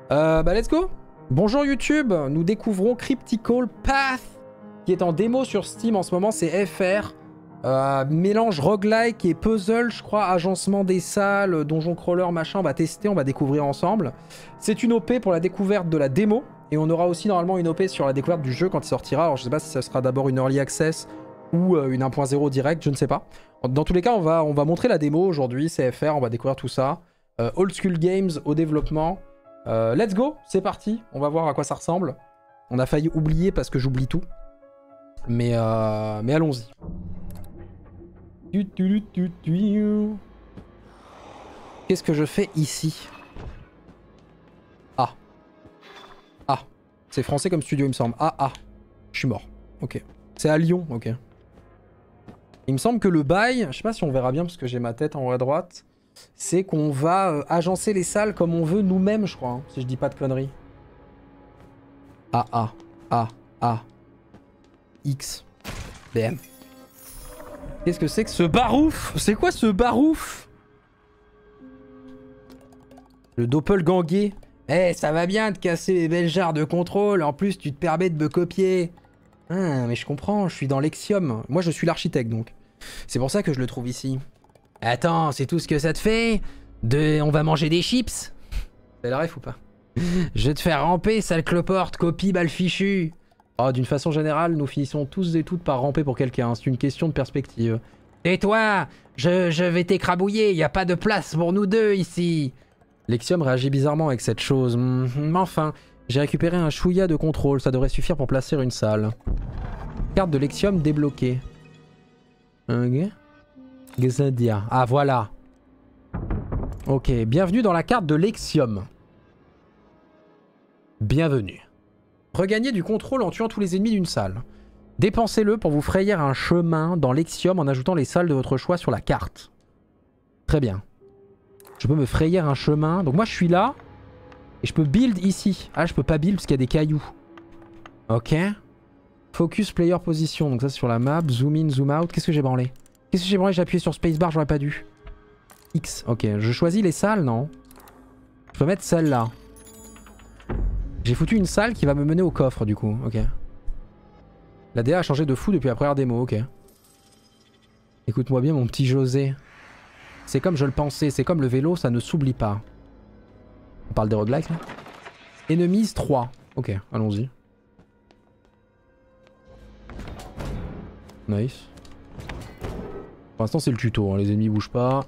Bah let's go. Bonjour YouTube, nous découvrons Cryptical Path qui est en démo sur Steam en ce moment, c'est FR. Mélange roguelike et puzzle, je crois, agencement des salles, donjon crawler, machin, on va tester, on va découvrir ensemble. C'est une OP pour la découverte de la démo et on aura aussi normalement une OP sur la découverte du jeu quand il sortira. Alors je sais pas si ça sera d'abord une early access ou une 1.0 direct, je ne sais pas. Dans tous les cas, on va montrer la démo aujourd'hui, c'est FR, on va découvrir tout ça. Old School Games au développement. Let's go, c'est parti, on va voir à quoi ça ressemble. On a failli oublier parce que j'oublie tout. Mais allons-y. Qu'est-ce que je fais ici? Ah. Ah. C'est français comme studio, il me semble. Ah. Je suis mort. Ok. C'est à Lyon, ok. Il me semble que le bail, je sais pas si on verra bien parce que j'ai ma tête en haut à droite, c'est qu'on va agencer les salles comme on veut nous-mêmes, je crois, hein, si je dis pas de conneries. A. X. BM. Qu'est-ce que c'est que ce barouf? C'est quoi ce barouf? Le doppelganger. Eh, ça va bien de casser les belles jarres de contrôle, en plus tu te permets de me copier. Ah, mais je comprends, je suis dans Lexium. Moi je suis l'architecte donc. C'est pour ça que je le trouve ici. Attends, c'est tout ce que ça te fait? On va manger des chips? C'est la ref ou pas? Je vais te faire ramper, sale cloporte, copie balle fichu. Oh, d'une façon générale, nous finissons tous et toutes par ramper pour quelqu'un. C'est une question de perspective. Tais-toi, je vais t'écrabouiller, y a pas de place pour nous deux ici. Lexium réagit bizarrement avec cette chose. Enfin, j'ai récupéré un chouïa de contrôle, ça devrait suffire pour placer une salle. Carte de Lexium débloquée. Ok. Gesadia. Ah, voilà. Ok, bienvenue dans la carte de Lexium. Bienvenue. Regagnez du contrôle en tuant tous les ennemis d'une salle. Dépensez-le pour vous frayer un chemin dans Lexium en ajoutant les salles de votre choix sur la carte. Très bien. Je peux me frayer un chemin. Donc moi je suis là. Et je peux build ici. Ah, je peux pas build parce qu'il y a des cailloux. Ok. Focus player position. Donc ça c'est sur la map. Zoom in, zoom out. Qu'est-ce que j'ai branlé? Qu'est-ce que j'ai branlé? J'ai appuyé sur spacebar, j'aurais pas dû. X. Ok. Je choisis les salles, non? Je peux mettre celle-là. J'ai foutu une salle qui va me mener au coffre du coup, ok. La DA a changé de fou depuis la première démo, ok. Écoute-moi bien mon petit José. C'est comme je le pensais, c'est comme le vélo, ça ne s'oublie pas. On parle des roguelikes là? Enemies 3. Ok, allons-y. Nice. Pour l'instant c'est le tuto, hein. Les ennemis bougent pas.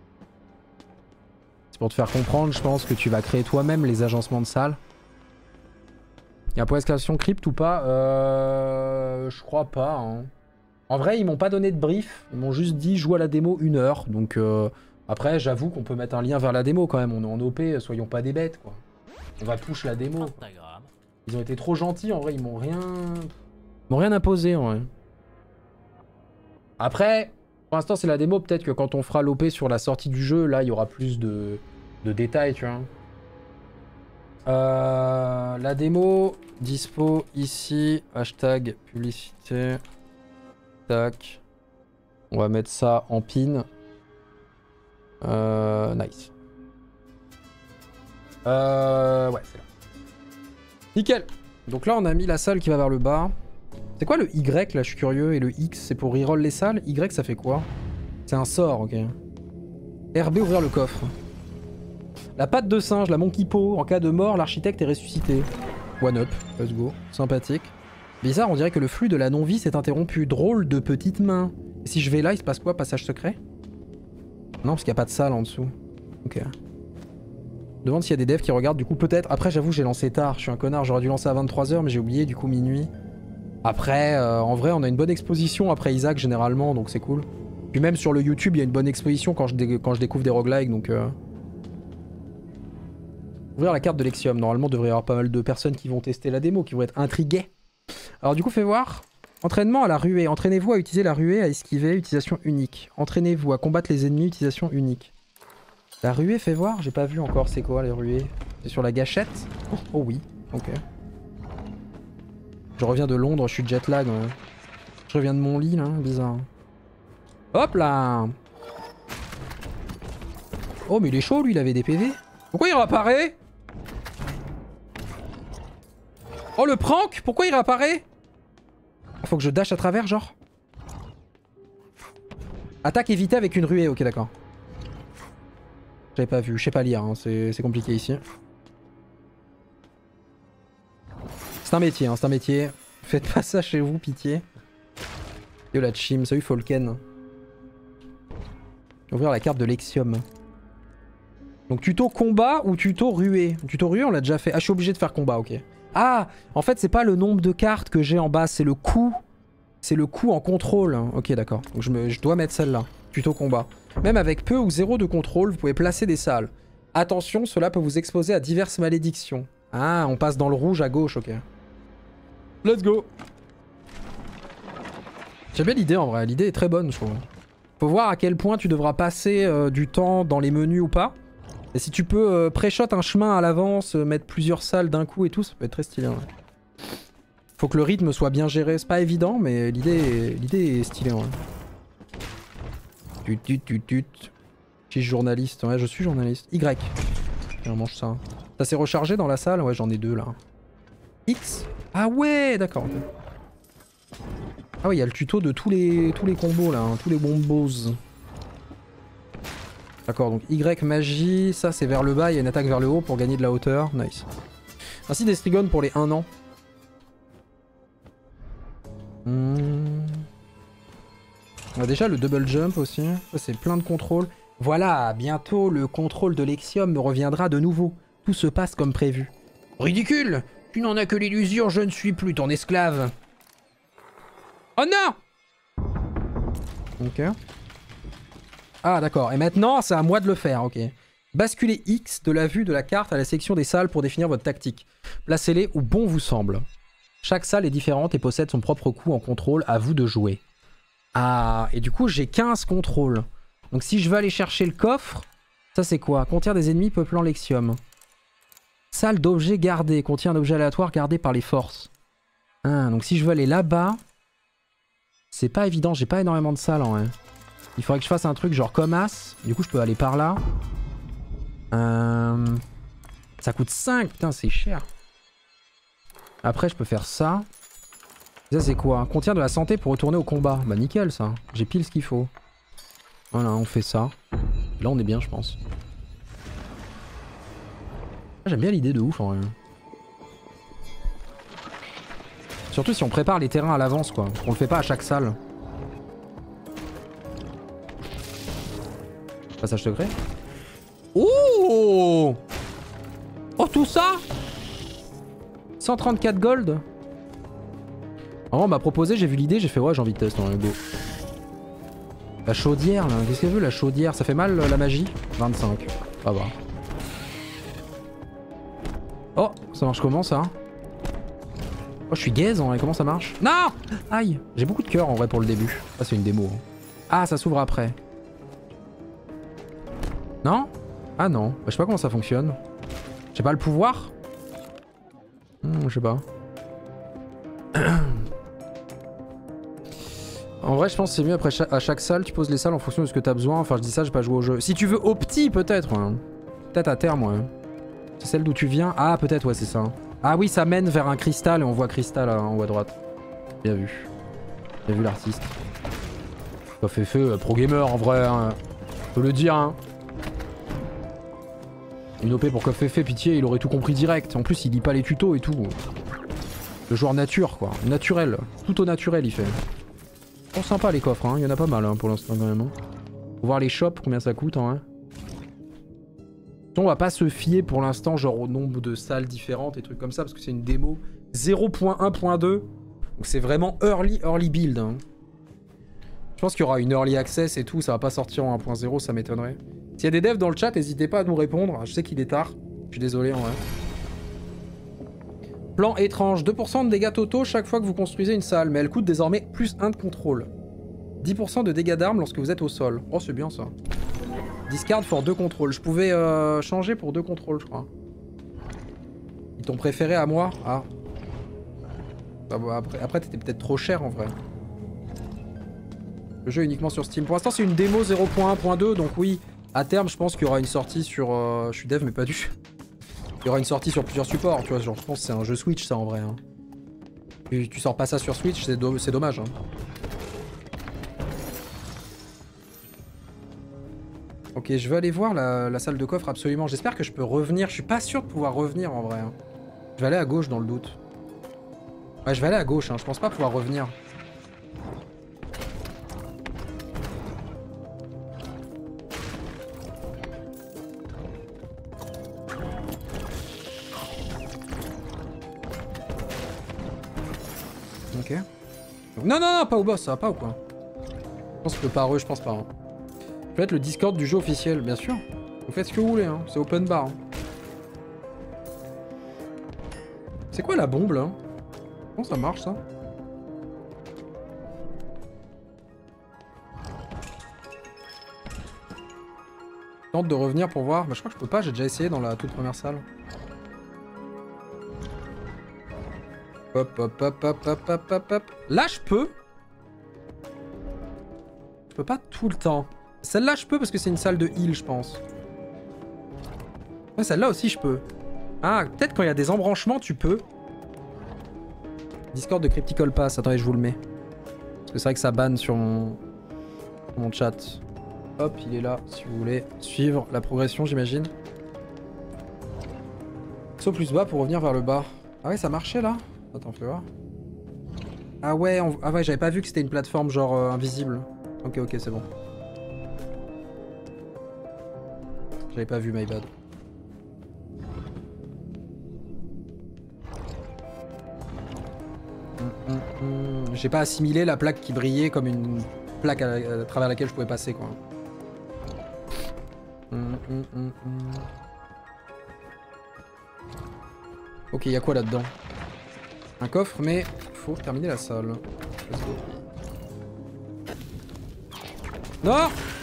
C'est pour te faire comprendre, je pense, que tu vas créer toi-même les agencements de salles. Y'a un point d'exclamation crypt ou pas? Je crois pas. Hein. En vrai, ils m'ont pas donné de brief. Ils m'ont juste dit joue à la démo 1 heure. Donc après, j'avoue qu'on peut mettre un lien vers la démo quand même. On est en OP, soyons pas des bêtes quoi. On va push la démo. Ils ont été trop gentils en vrai. Ils m'ont rien imposé en vrai. Après, pour l'instant c'est la démo. Peut-être que quand on fera l'OP sur la sortie du jeu, là il y aura plus de détails, tu vois. La démo dispo ici, hashtag publicité, tac, on va mettre ça en pin, nice, ouais c'est là, nickel. Donc là on a mis la salle qui va vers le bas. C'est quoi le Y là, je suis curieux, et le X c'est pour reroll les salles, Y ça fait quoi? C'est un sort, ok. RB ouvrir le coffre. La patte de singe, la monkey paw, en cas de mort, l'architecte est ressuscité. One up, let's go, sympathique. Bizarre, on dirait que le flux de la non-vie s'est interrompu. Drôle de petite main. Et si je vais là, il se passe quoi? Passage secret? Non, parce qu'il n'y a pas de salle en dessous. Ok. Demande s'il y a des devs qui regardent, du coup peut-être. Après j'avoue j'ai lancé tard, je suis un connard, j'aurais dû lancer à 23 h mais j'ai oublié, du coup minuit. Après, en vrai on a une bonne exposition après Isaac généralement, donc c'est cool. Puis même sur le YouTube, il y a une bonne exposition quand je découvre des roguelikes, donc... Ouvrir la carte de Lexium. Normalement, il devrait y avoir pas mal de personnes qui vont tester la démo, qui vont être intriguées. Alors du coup, fais voir. Entraînement à la ruée. Entraînez-vous à utiliser la ruée, à esquiver, utilisation unique. Entraînez-vous à combattre les ennemis, utilisation unique. La ruée, fais voir. J'ai pas vu encore c'est quoi les ruées. C'est sur la gâchette. Oh oui, ok. Je reviens de Londres, je suis jet lag. Ouais. Je reviens de mon lit là, bizarre. Hop là. Oh mais il est chaud lui, il avait des PV. Pourquoi il réapparaît? Oh le prank! Pourquoi il réapparaît? Faut que je dash à travers genre? Attaque évitée avec une ruée, ok d'accord. J'avais pas vu, je sais pas lire, hein. C'est compliqué ici. C'est un métier, hein, c'est un métier. Faites pas ça chez vous, pitié. Yo la chim, salut Folken. Ouvrir la carte de Lexium. Donc tuto combat ou tuto ruée? Tuto ruée on l'a déjà fait. Ah je suis obligé de faire combat, ok. Ah en fait c'est pas le nombre de cartes que j'ai en bas, c'est le coût. C'est le coût en contrôle. Ok d'accord, donc je dois mettre celle-là. Tuto combat. Même avec peu ou zéro de contrôle, vous pouvez placer des salles. Attention, cela peut vous exposer à diverses malédictions. Ah on passe dans le rouge à gauche, ok. Let's go. J'aime bien l'idée en vrai, l'idée est très bonne je trouve. Faut voir à quel point tu devras passer du temps dans les menus ou pas. Et si tu peux pré-shot un chemin à l'avance, mettre plusieurs salles d'un coup et tout, ça peut être très stylé. Ouais. Faut que le rythme soit bien géré, c'est pas évident, mais l'idée est stylée. Ouais. Je suis journaliste, ouais je suis journaliste. Y. Et on mange ça. Ça s'est rechargé dans la salle? Ouais j'en ai deux là. X. Ah ouais d'accord. Okay. Ah ouais il y a le tuto de tous les combos là, hein, tous les bombos. D'accord, donc Y magie, ça c'est vers le bas, il y a une attaque vers le haut pour gagner de la hauteur. Nice. Merci Destrigon pour les 1 an. On a déjà le double jump aussi, c'est plein de contrôles. Voilà, bientôt le contrôle de Lexium me reviendra de nouveau. Tout se passe comme prévu. Ridicule! Tu n'en as que l'illusion, je ne suis plus ton esclave. Oh non! Ok. Ah d'accord, et maintenant c'est à moi de le faire, ok. Basculez X de la vue de la carte à la section des salles pour définir votre tactique. Placez-les où bon vous semble. Chaque salle est différente et possède son propre coup en contrôle, à vous de jouer. Ah, et du coup j'ai 15 contrôles. Donc si je veux aller chercher le coffre, ça c'est quoi? Contient des ennemis peuplant Lexium. Salle d'objets gardés, contient un objet aléatoire gardé par les forces. Ah, donc si je veux aller là-bas, c'est pas évident, j'ai pas énormément de salles en vrai. Il faudrait que je fasse un truc genre comme As. Du coup, je peux aller par là. Ça coûte 5. Putain, c'est cher. Après, je peux faire ça. Ça, c'est quoi? Contient de la santé pour retourner au combat. Bah, nickel, ça. J'ai pile ce qu'il faut. Voilà, on fait ça. Là, on est bien, je pense. J'aime bien l'idée de ouf, en vrai. Surtout si on prépare les terrains à l'avance, quoi. On le fait pas à chaque salle. Passage secret. Oh! Oh tout ça 134 gold. Alors on m'a proposé, j'ai vu l'idée, j'ai fait ouais j'ai envie de tester, hein, go. La chaudière là, qu'est-ce qu'elle veut la chaudière? Ça fait mal la magie? 25, ça va. Oh, ça marche comment ça? Oh je suis gaze en vrai, comment ça marche? Non! Aïe! J'ai beaucoup de cœur en vrai pour le début. Ah c'est une démo. Hein. Ah ça s'ouvre après. Non? Ah non, je sais pas comment ça fonctionne. J'ai pas le pouvoir? Je sais pas. En vrai je pense que c'est mieux après à chaque salle tu poses les salles en fonction de ce que t'as besoin. Enfin je dis ça, j'ai pas joué au jeu. Si tu veux opti peut-être. Ouais. Peut-être à terme ouais. C'est celle d'où tu viens? Ah peut-être ouais c'est ça. Ah oui ça mène vers un cristal et on voit cristal en haut à droite. Bien vu. Bien vu l'artiste. Ça fait feu pro gamer en vrai. Hein. Faut le dire hein. Une OP pour Kofefe, pitié, il aurait tout compris direct. En plus, il lit pas les tutos et tout. Le joueur nature, quoi. Naturel. Tout au naturel, il fait. Bon, sympa les coffres, hein. Il y en a pas mal hein, pour l'instant, quand même. Hein. Faut voir les shops, combien ça coûte, hein. On va pas se fier pour l'instant, genre au nombre de salles différentes et trucs comme ça, parce que c'est une démo 0.1.2. Donc c'est vraiment early build. Hein. Je pense qu'il y aura une early access et tout, ça va pas sortir en 1.0, ça m'étonnerait. S'il y a des devs dans le chat, n'hésitez pas à nous répondre. Je sais qu'il est tard. Je suis désolé en vrai. Plan étrange. 2% de dégâts totaux chaque fois que vous construisez une salle. Mais elle coûte désormais plus 1 de contrôle. 10% de dégâts d'armes lorsque vous êtes au sol. Oh c'est bien ça. Discard for 2 contrôles. Je pouvais changer pour 2 contrôles je crois. Ils t'ont préféré à moi? Ah. Bah, bah, après t'étais peut-être trop cher en vrai. Le jeu est uniquement sur Steam. Pour l'instant c'est une démo 0.1.2 donc oui. À terme, je pense qu'il y aura une sortie sur... je suis dev, mais pas du... Il y aura une sortie sur plusieurs supports, tu vois. Genre, je pense que c'est un jeu Switch, ça, en vrai. Hein. Tu sors pas ça sur Switch, c'est dommage. Hein. Ok, je veux aller voir la salle de coffre absolument. J'espère que je peux revenir. Je suis pas sûr de pouvoir revenir en vrai. Hein. Je vais aller à gauche dans le doute. Ouais, je vais aller à gauche. Hein. Je pense pas pouvoir revenir. Ok. Non, non, non, pas au boss, ça va pas ou quoi? Je pense que pas je pense pas. Hein. Peut être le Discord du jeu officiel, bien sûr. Vous faites ce que vous voulez, hein. C'est open bar. Hein. C'est quoi la bombe là? Comment ça marche ça? Tente de revenir pour voir. Bah, je crois que je peux pas, j'ai déjà essayé dans la toute première salle. Hop, hop, hop, hop, hop, hop, hop, hop. Là, je peux. Je peux pas tout le temps. Celle-là, je peux parce que c'est une salle de heal, je pense. Ouais, celle-là aussi, je peux. Ah, peut-être quand il y a des embranchements, tu peux. Discord de Cryptical Pass. Attendez, je vous le mets. Parce que c'est vrai que ça banne sur mon chat. Hop, il est là, si vous voulez suivre la progression, j'imagine. Saut plus bas pour revenir vers le bas. Ah ouais, ça marchait là? Attends, fais voir. Ah ouais, ah ouais, j'avais pas vu que c'était une plateforme genre invisible. Ok, ok, c'est bon. J'avais pas vu, my bad. J'ai pas assimilé la plaque qui brillait comme une plaque à travers laquelle je pouvais passer, quoi. Ok, y'a quoi là-dedans? Un coffre, mais faut terminer la salle. Let's go. Non!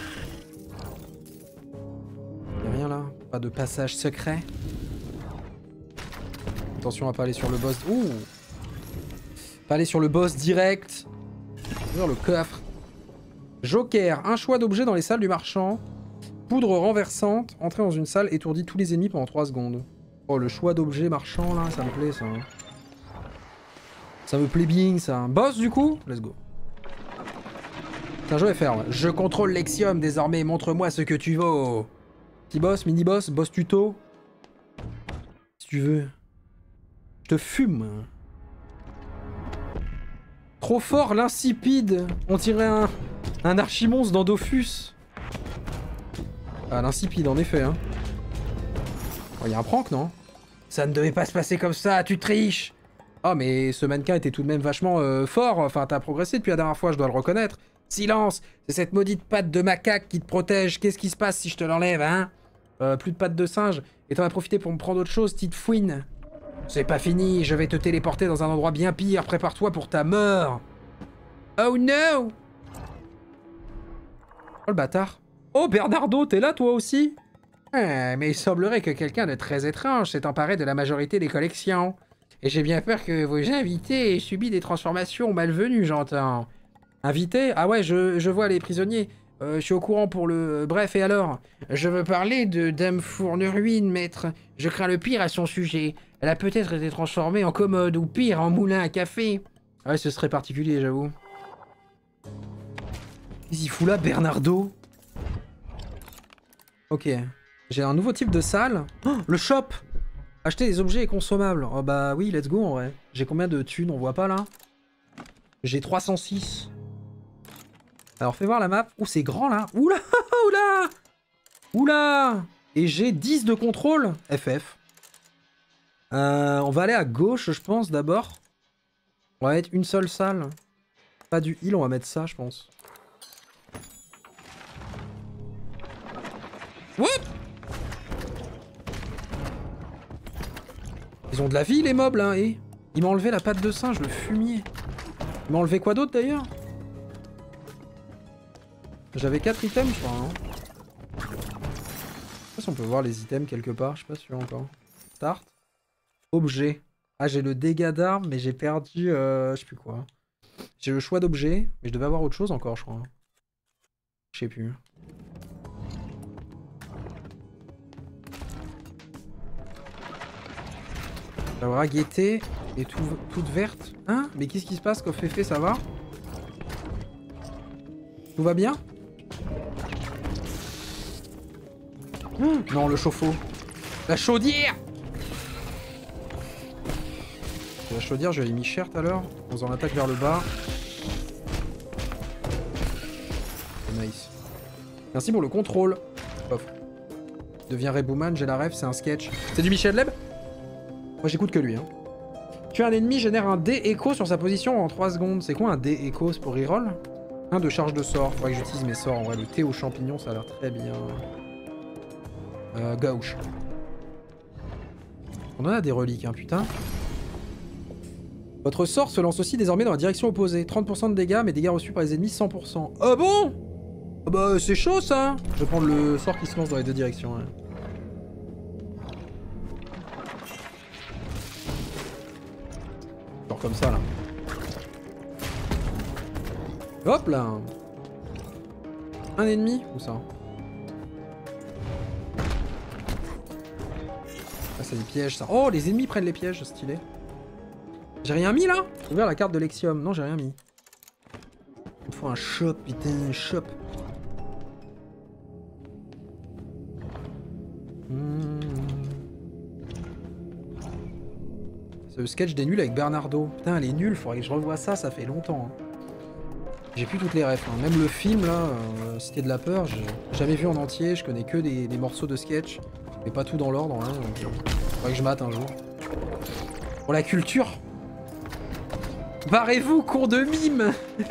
Y'a rien là? Pas de passage secret? Attention à pas aller sur le boss. Ouh! Pas aller sur le boss direct. Ouvrir le coffre. Joker, un choix d'objet dans les salles du marchand. Poudre renversante, entrer dans une salle, étourdit tous les ennemis pendant 3 secondes. Oh, le choix d'objet marchand là, ça me plaît ça. Ça me plaît bien ça. Boss du coup? Let's go. C'est un jeu FR, ouais. Je contrôle Lexium désormais, montre-moi ce que tu vaux. Petit boss, mini boss, boss tuto. Si tu veux. Je te fume. Trop fort, l'insipide. On dirait un archimonstre dans Dofus. Ah, l'insipide, en effet, hein. Oh, y a un prank, non? Ça ne devait pas se passer comme ça, tu triches. Oh, mais ce mannequin était tout de même vachement fort. Enfin, t'as progressé depuis la dernière fois, je dois le reconnaître. Silence! C'est cette maudite patte de macaque qui te protège. Qu'est-ce qui se passe si je te l'enlève, hein? Plus de patte de singe. Et t'en as profité pour me prendre autre chose, petite fouine. C'est pas fini, je vais te téléporter dans un endroit bien pire. Prépare-toi pour ta mort. Oh no! Oh, le bâtard. Oh, Bernardo, t'es là toi aussi? Mais il semblerait que quelqu'un de très étrange s'est emparé de la majorité des collections. Et j'ai bien peur que vos invités aient subi des transformations malvenues, j'entends. Invités? Ah ouais, je vois les prisonniers. Je suis au courant pour le... Bref, et alors? Je veux parler de Dame Fourneruine, maître. Je crains le pire à son sujet. Elle a peut-être été transformée en commode, ou pire, en moulin à café. Ouais, ce serait particulier, j'avoue. Qu'est-ce qu'il fout là, Bernardo? Ok. J'ai un nouveau type de salle. Oh, le shop! Acheter des objets consommables. Oh bah oui, let's go en vrai. J'ai combien de thunes? On voit pas là? J'ai 306. Alors fais voir la map. Ouh, c'est grand là. Oula! Oula! Oula! Et j'ai 10 de contrôle. FF. On va aller à gauche, je pense, d'abord. On va mettre une seule salle. Pas du heal, on va mettre ça, je pense. What? Ils ont de la vie, les mobs, là, et... Il m'a enlevé la patte de singe, le fumier. Il m'a enlevé quoi d'autre, d'ailleurs? J'avais 4 items, je crois, hein. Je sais pas si on peut voir les items quelque part, je suis pas sûr encore. Start. Objet. Ah, j'ai le dégât d'armes, mais j'ai perdu... je sais plus quoi. J'ai le choix d'objet, mais je devais avoir autre chose encore, je crois. Je sais plus. La gaieté est toute verte. Hein? Mais qu'est-ce qui se passe, Féfé, ça va? Tout va bien? Non, le chauffe-eau. La chaudière! La chaudière, je l'ai mis cher tout à l'heure. En faisant l'attaque vers le bas. Nice. Merci pour le contrôle. Coffre. Devient Rebouman, j'ai la ref, c'est un sketch. C'est du Michel Leb? Moi j'écoute que lui. Hein. Tuer un ennemi génère un dé écho sur sa position en 3 secondes. C'est quoi un dé écho? C'est pour reroll? Un de charge de sort. Faudrait que j'utilise mes sorts. En vrai, le thé aux champignons, ça a l'air très bien. Gauche. On en a des reliques, hein, putain. Votre sort se lance aussi désormais dans la direction opposée. 30% de dégâts, mais dégâts reçus par les ennemis, 100%. Ah bon? Ah bah c'est chaud ça. Je vais prendre le sort qui se lance dans les deux directions. Ouais. Genre comme ça là. Hop là. Un ennemi? Où ça? Ah c'est des pièges ça. Oh les ennemis prennent les pièges, stylé. J'ai rien mis là? J'ai ouvert la carte de Lexium. Non j'ai rien mis. Il me faut un shop, putain, un shop. C'est le sketch des nuls avec Bernardo. Putain, les nuls, faudrait que je revoie ça, ça fait longtemps. Hein. J'ai plus toutes les refs. Hein. Même le film, là, Cité de la Peur, j'ai jamais vu en entier. Je connais que des morceaux de sketch. Mais pas tout dans l'ordre. Hein, faudrait que je mate un jour. Pour la culture. Barrez-vous, con de mime.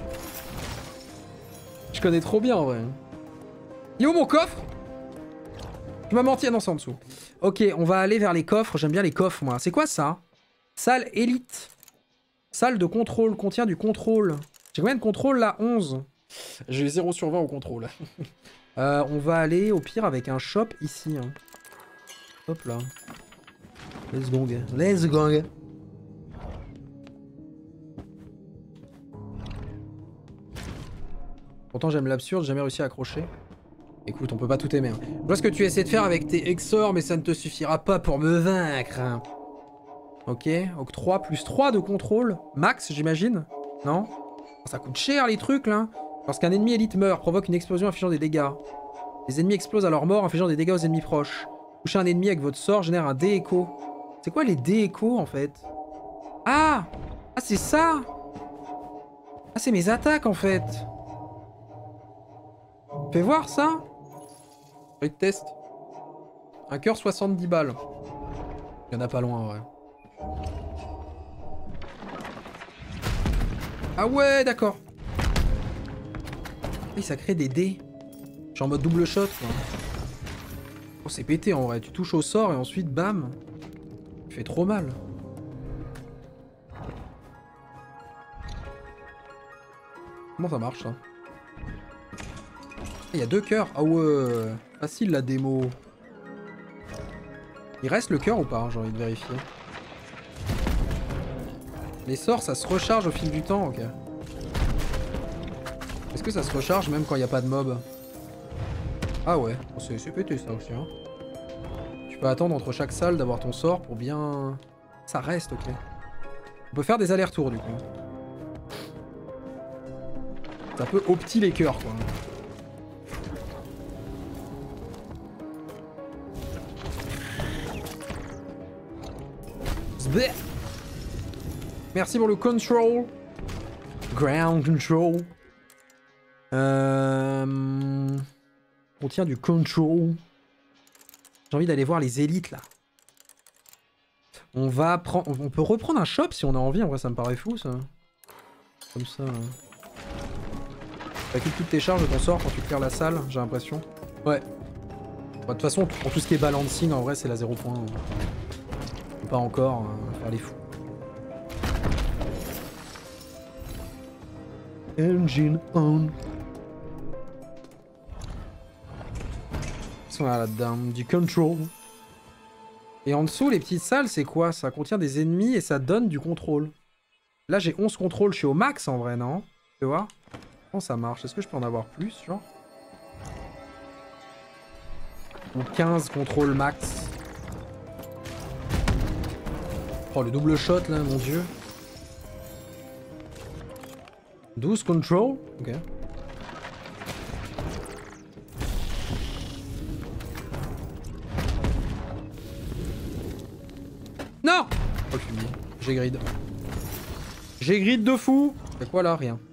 Je connais trop bien, en vrai. Il est où mon coffre? Tu m'as menti, non, c'est en dessous. Ok, on va aller vers les coffres. J'aime bien les coffres, moi. C'est quoi ça? Salle élite. Salle de contrôle. Contient du contrôle. J'ai combien de contrôle là? 11. J'ai 0 sur 20 au contrôle. On va aller au pire avec un shop ici. Hein. Hop là. Let's go. Let's go. Pourtant j'aime l'absurde, j'ai jamais réussi à accrocher. Écoute, on peut pas tout aimer. Hein. Je vois ce que tu essaies de faire avec tes exors, mais ça ne te suffira pas pour me vaincre. Ok, octroi plus 3 de contrôle. Max, j'imagine? Non? Ça coûte cher les trucs là. Lorsqu'un ennemi élite meurt, provoque une explosion infligeant des dégâts. Les ennemis explosent à leur mort, infligeant des dégâts aux ennemis proches. Toucher un ennemi avec votre sort génère un dé écho. C'est quoi les dés échos en fait? Ah! Ah c'est ça! Ah c'est mes attaques en fait! Fais voir ça! Quick test. Un cœur 70 balles. Il y en a pas loin ouais. Ah ouais, d'accord. Et ça crée des dés. Je suis en mode double shot, quoi. Oh, c'est pété, en vrai. Tu touches au sort et ensuite, bam. Tu fais trop mal. Comment ça marche, ça? Il y a 2 cœurs. Ah ouais. Facile, la démo. Il reste le cœur ou pas? J'ai envie de vérifier. Les sorts, ça se recharge au fil du temps, ok. Est-ce que ça se recharge même quand il n'y a pas de mob? Ah ouais, oh, c'est pété ça aussi. Hein. Tu peux attendre entre chaque salle d'avoir ton sort pour bien... Ça reste, ok. On peut faire des allers-retours du coup. Ça peut opti les cœurs, quoi. Zbeh. Merci pour le control. Ground control. Contient du control. J'ai envie d'aller voir les élites là. On va prendre. On peut reprendre un shop si on a envie. En vrai, ça me paraît fou ça. Comme ça. T'acquittes toutes tes charges de ton sort quand tu clears la salle, j'ai l'impression. Ouais. De toute façon, pour tout ce qui est balancing, en vrai, c'est la 0 point. Pas encore faire les fous. Engine on. Ils sont là-dedans. Du control. Et en dessous, les petites salles, c'est quoi? Ça contient des ennemis et ça donne du contrôle. Là, j'ai 11 contrôles. Je suis au max en vrai, non? Tu vois? Comment ça marche? Est-ce que je peux en avoir plus, genre? Ou 15 contrôles max. Oh, le double shot là, mon dieu. 12 control. Ok. Non! Oh, j'ai grid. J'ai grid de fou! C'est quoi là? Rien.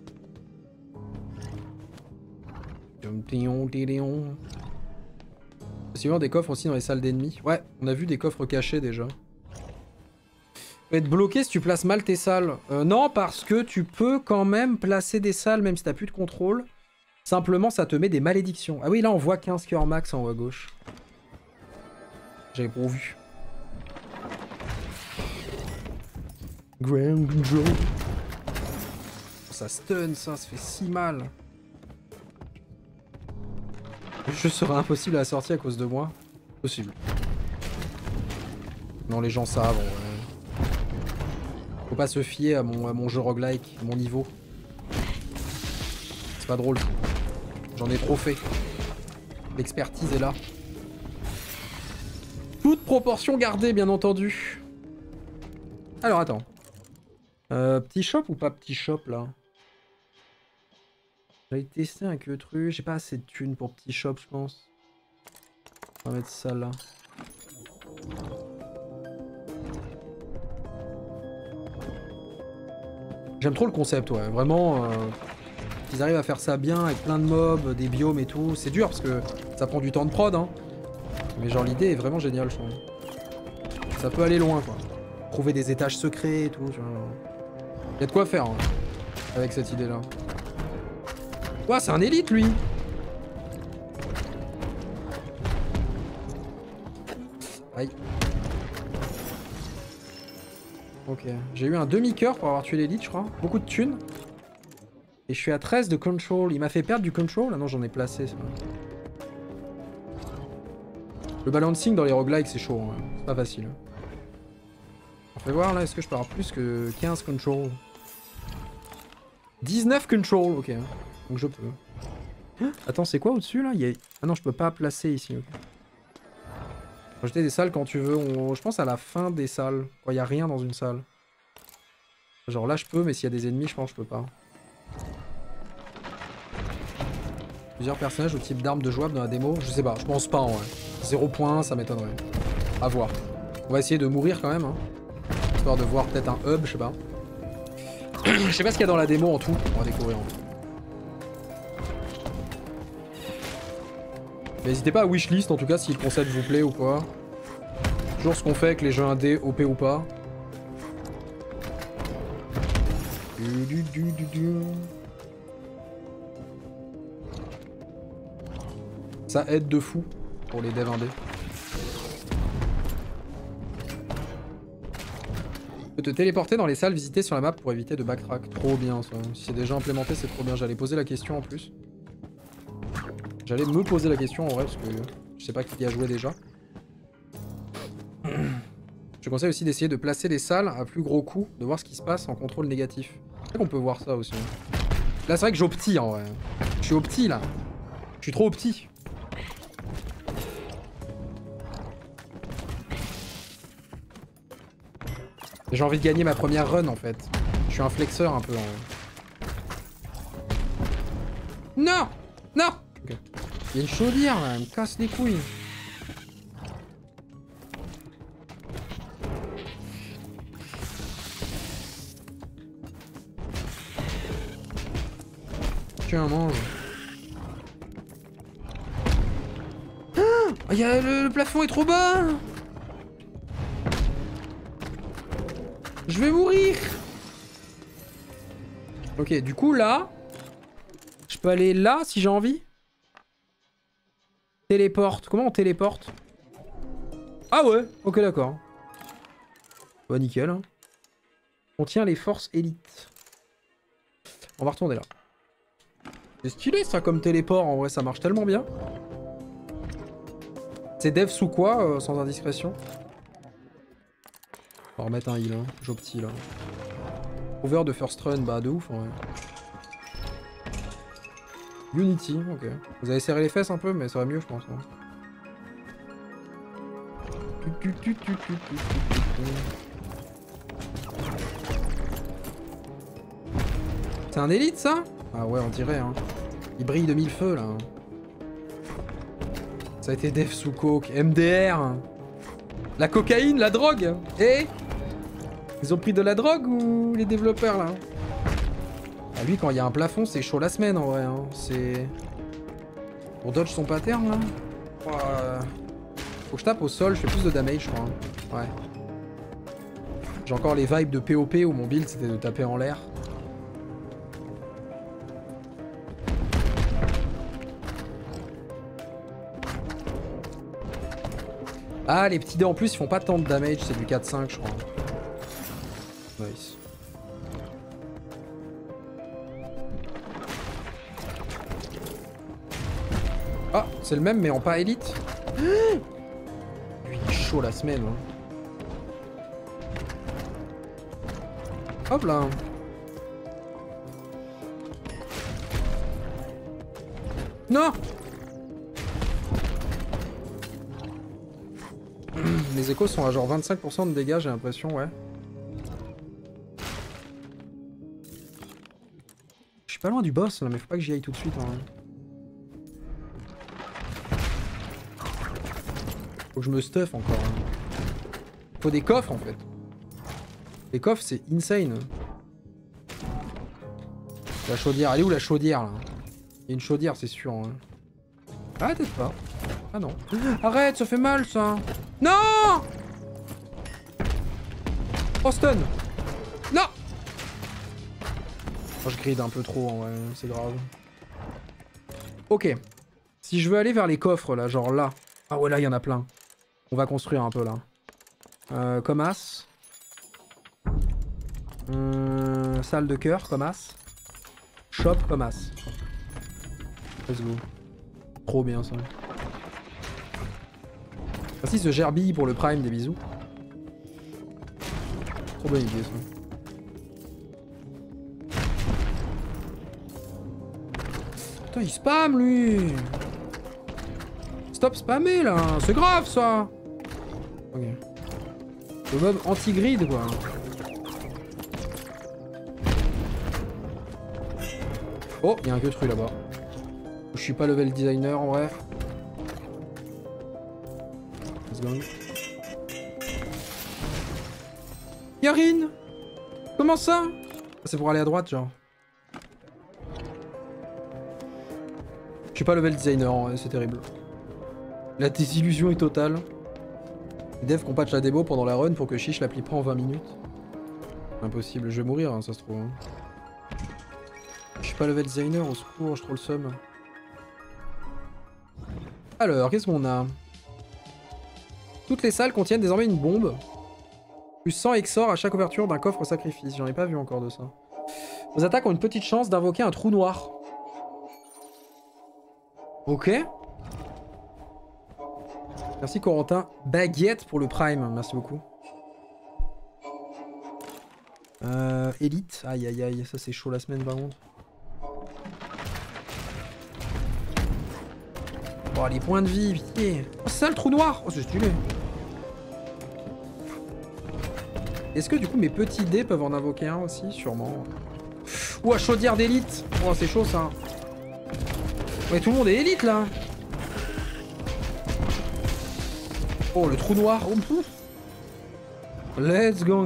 Possiblement des coffres aussi dans les salles d'ennemis. Ouais, on a vu des coffres cachés déjà. Tu peux être bloqué si tu places mal tes salles. Non, parce que tu peux quand même placer des salles même si t'as plus de contrôle. Simplement, ça te met des malédictions. Ah oui, là on voit 15 cœurs max en haut à gauche. J'avais pourvu. Ground control. Ça stun, ça fait si mal. Je serai impossible à la sortie à cause de moi. Possible. Non, les gens savent. Faut pas se fier à mon jeu roguelike, à mon niveau. C'est pas drôle. J'en ai trop fait. L'expertise est là. Toute proportion gardée, bien entendu. Alors, attends. Petit shop ou pas petit shop, là? J'avais testé un queutru. J'ai pas assez de thunes pour petit shop, je pense. On va mettre ça là. J'aime trop le concept, ouais. Vraiment, ils arrivent à faire ça bien avec plein de mobs, des biomes et tout. C'est dur parce que ça prend du temps de prod, hein. Mais genre, l'idée est vraiment géniale, je trouve. Ça peut aller loin, quoi. Trouver des étages secrets et tout. Il y a de quoi faire, hein, avec cette idée-là. Ouah, c'est un élite, lui! Aïe. Ok. J'ai eu un demi-cœur pour avoir tué l'élite, je crois. Beaucoup de thunes. Et je suis à 13 de control. Il m'a fait perdre du control? Ah non, j'en ai placé, c'est vrai. Le balancing dans les roguelikes, c'est chaud. Hein. C'est pas facile. On fait voir, là, est-ce que je peux avoir plus que 15 control? 19 control, ok. Donc je peux. Attends, c'est quoi au-dessus, là? Ah non, je peux pas placer ici, ok. Rajouter des salles quand tu veux. Je pense à la fin des salles. Quand il n'y a rien dans une salle. Genre là, je peux, mais s'il y a des ennemis, je pense que je peux pas. Plusieurs personnages ou type d'armes de jouable dans la démo? Je sais pas, je pense pas en vrai. 0 points, ça m'étonnerait. À voir. On va essayer de mourir quand même. Hein. Histoire de voir peut-être un hub, je sais pas. Je sais pas ce qu'il y a dans la démo en tout. On va découvrir en tout. N'hésitez pas à wishlist en tout cas si le concept vous plaît ou quoi. Toujours ce qu'on fait avec les jeux indés, OP ou pas. Ça aide de fou pour les devs indés. Tu peux te téléporter dans les salles visitées sur la map pour éviter de backtrack. Trop bien ça. Si c'est déjà implémenté, c'est trop bien. J'allais poser la question en plus. J'allais me poser la question en vrai parce que je sais pas qui y a joué déjà. Je conseille aussi d'essayer de placer les salles à plus gros coup, de voir ce qui se passe en contrôle négatif. C'est vrai qu'on peut voir ça aussi. Là c'est vrai que j'optis en vrai. Je suis opti là. Je suis trop opti. J'ai envie de gagner ma première run en fait. Je suis un flexeur un peu en vrai. Non! Non! Okay. Il y a une chaudière là, elle me casse les couilles. Tiens, mange. Ah, le plafond est trop bas! Je vais mourir! Ok, du coup là, je peux aller là si j'ai envie? Téléporte. Comment on téléporte? Ah ouais, ok d'accord. Bah nickel. Hein. Contient les forces élites. On va retourner là. C'est stylé ça comme téléport, en vrai ça marche tellement bien. C'est dev sous quoi, sans indiscrétion? On va remettre un heal, hein. J'opti là. Over de first run, bah de ouf en vrai. Unity, ok. Vous avez serré les fesses un peu, mais ça va mieux je pense. Hein. C'est un élite ça? Ah ouais, on dirait hein. Il brille de mille feux là. Ça a été def sous coke, MDR. La cocaïne, la drogue. Eh, ils ont pris de la drogue ou les développeurs là? Ah, lui quand il y a un plafond c'est chaud la semaine en vrai hein. C'est... Pour dodge son pattern là. Oh, faut que je tape au sol, je fais plus de damage je crois. Ouais. J'ai encore les vibes de POP où mon build c'était de taper en l'air. Ah, les petits dés en plus ils font pas tant de damage, c'est du 4-5 je crois. Nice. Ah, c'est le même mais en pas élite. Lui il est chaud la semaine. Hein. Hop là. Non. Les échos sont à genre 25% de dégâts, j'ai l'impression, ouais. Je suis pas loin du boss là, mais faut pas que j'y aille tout de suite. Hein. Faut que je me stuff encore. Hein. Faut des coffres en fait. Les coffres c'est insane. La chaudière, elle est où la chaudière là? Il y a une chaudière c'est sûr. Hein. Ah peut-être pas. Ah non. Arrête, ça fait mal ça. Non! Oh stun! Non! Oh, je gride un peu trop en vrai, c'est grave. Ok. Si je veux aller vers les coffres là, genre là. Ah ouais là il y en a plein. On va construire un peu là. Comme as. Salle de cœur comme as. Shop comme as. Let's go. Trop bien ça. Merci ce gerbille pour le prime, des bisous. Trop bonne idée ça. Putain il spam lui. Stop spammer là, c'est grave ça. Ok. Le mob anti-grid quoi. Oh, il y a un queutru là-bas. Je suis pas level designer en vrai. Let's go. Yarine! Comment ça? C'est pour aller à droite genre. Je suis pas level designer en vrai, c'est terrible. La désillusion est totale. Les devs qu'on patch la démo pendant la run pour que Chiche l'applique pas en 20 minutes. Impossible, je vais mourir hein, ça se trouve. Hein. Je suis pas level designer, au secours, je trouve le seum. Alors, qu'est-ce qu'on a? Toutes les salles contiennent désormais une bombe. Plus 100 exors à chaque ouverture d'un coffre sacrifice. J'en ai pas vu encore de ça. Vos attaques ont une petite chance d'invoquer un trou noir. Ok. Merci Corentin. Baguette pour le prime. Merci beaucoup. Élite. Aïe aïe aïe, ça c'est chaud la semaine par contre. Oh les points de vie, pitié. Oh c'est ça le trou noir. Oh c'est stylé. Est-ce que du coup mes petits dés peuvent en invoquer un aussi? Sûrement. Ouah chaudière d'élite. Oh c'est chaud ça. Ouais tout le monde est élite là. Oh le trou noir. Oh, let's go.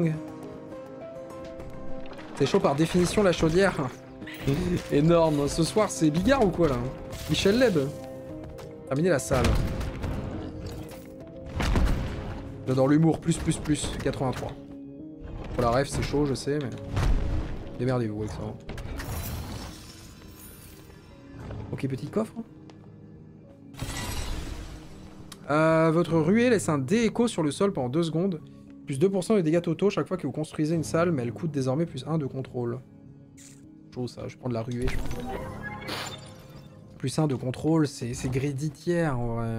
C'est chaud par définition la chaudière. Énorme. Ce soir c'est Bigard ou quoi là? Michel Leb. Terminer la salle. J'adore l'humour. Plus. 83. Pour la ref c'est chaud je sais mais... Démerdez-vous avec ça. Ok petit coffre. Votre ruée laisse un dé écho sur le sol pendant 2 secondes. Plus 2% de dégâts totaux chaque fois que vous construisez une salle, mais elle coûte désormais plus 1 de contrôle. Chaud ça, je prends de la ruée je crois. Plus 1 de contrôle, c'est greedy tiers en vrai.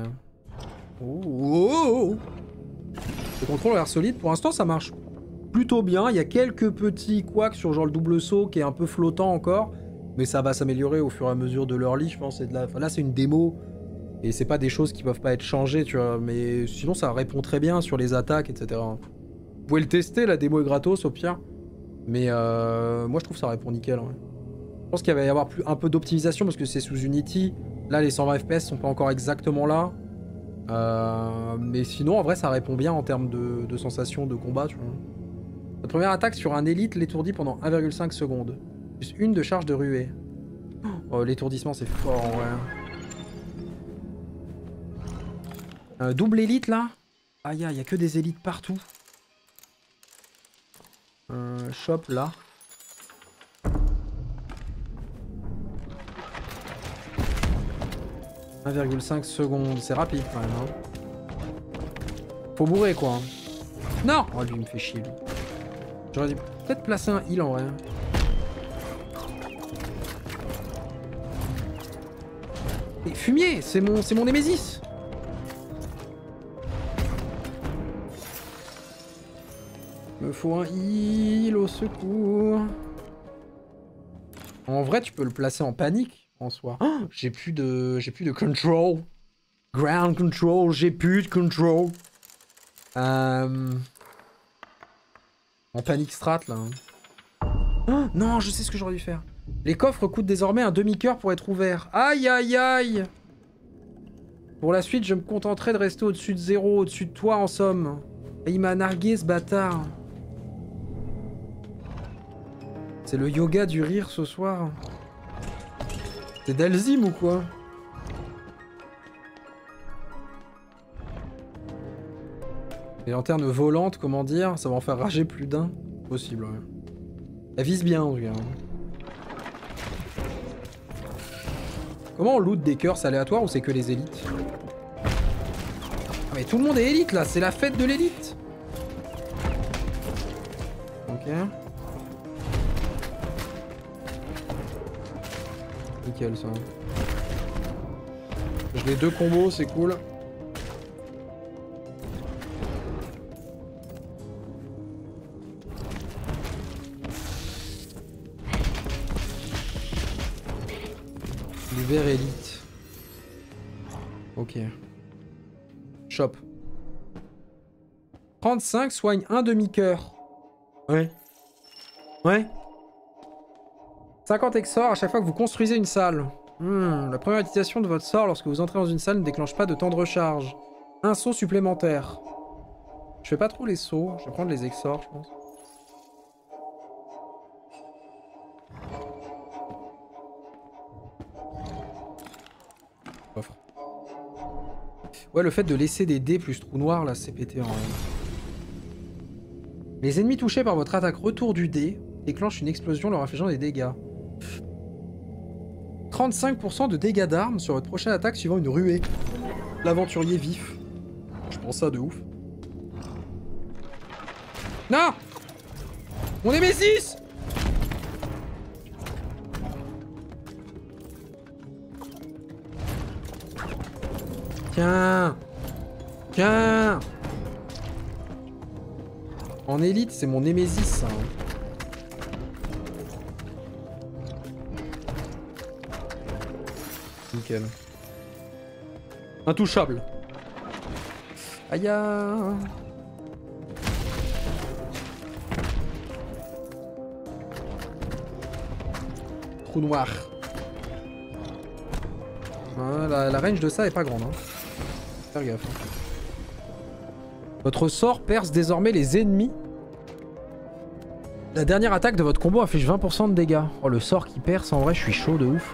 Oh. Le contrôle a l'air solide, pour l'instant ça marche plutôt bien. Il y a quelques petits couacs sur genre le double saut qui est un peu flottant encore. Mais ça va s'améliorer au fur et à mesure de l'early je pense. Enfin, là c'est une démo. Et c'est pas des choses qui peuvent pas être changées, tu vois. Mais sinon, ça répond très bien sur les attaques, etc. Vous pouvez le tester, la démo est gratos au pire. Mais moi, je trouve que ça répond nickel. Ouais. Je pense qu'il va y avoir un peu d'optimisation parce que c'est sous Unity. Là, les 120 FPS sont pas encore exactement là. Mais sinon, en vrai, ça répond bien en termes de sensations de combat, tu vois. Votre première attaque sur un élite l'étourdit pendant 1,5 secondes. Plus une de charge de ruée. Oh, l'étourdissement, c'est fort, en vrai. Double élite, là. Aïe, il y a que des élites partout. Shop, là. « 1,5 secondes, c'est rapide quand même. Hein. Faut bourrer quoi. Hein. Non. Oh lui il me fait chier lui. J'aurais dû peut-être placer un heal en vrai. Et fumier, c'est mon Némésis. Me faut un heal au secours. En vrai tu peux le placer en panique. En soi. Oh, j'ai plus de control. Ground control, j'ai plus de control. En panique strat là. Oh, non, je sais ce que j'aurais dû faire. Les coffres coûtent désormais un demi-cœur pour être ouverts. Aïe aïe aïe. Pour la suite, je me contenterai de rester au-dessus de 0, au-dessus de toi en somme. Et il m'a nargué ce bâtard. C'est le yoga du rire ce soir. C'est Dalzim ou quoi? Les lanternes volantes, comment dire? Ça va en faire rager plus d'un. Possible, ouais. Elle vise bien en tout cas. Comment on loot des curses aléatoires ou c'est que les élites? Ah mais tout le monde est élite là, c'est la fête de l'élite. Ok. Nickel ça. J'ai les deux combos, c'est cool. L'hiver élite. Ok. Shop. 35 soigne un demi-cœur. Ouais. Ouais. 50 exors à chaque fois que vous construisez une salle. La première utilisation de votre sort lorsque vous entrez dans une salle ne déclenche pas de temps de recharge. Un saut supplémentaire. Je fais pas trop les sauts, je vais prendre les exors je pense. Coffre. Ouais, le fait de laisser des dés plus trou noir là, c'est pété en vrai. Les ennemis touchés par votre attaque retour du dé déclenchent une explosion leur infligeant des dégâts. 35% de dégâts d'armes sur votre prochaine attaque suivant une ruée. L'aventurier vif. Je pense ça de ouf. Non! Mon Némésis! Tiens! Tiens! En élite, c'est mon Némésis, ça. Nickel. Intouchable. Aïe. Trou noir. La range de ça est pas grande. Hein. Faire gaffe. Hein. Votre sort perce désormais les ennemis. La dernière attaque de votre combo affiche 20% de dégâts. Oh, le sort qui perce, en vrai, je suis chaud de ouf.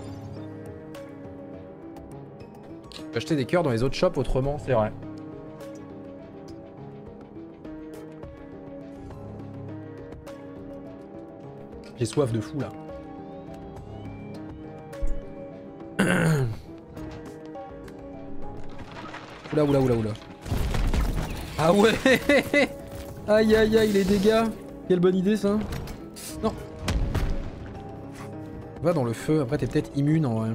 J'ai acheté des cœurs dans les autres shops autrement, c'est vrai. J'ai soif de fou là. Oula, oula, oula, oula. Ah ouais. Aïe, aïe, aïe, les dégâts. Quelle bonne idée ça. Non. Va dans le feu, après t'es peut-être immune en vrai.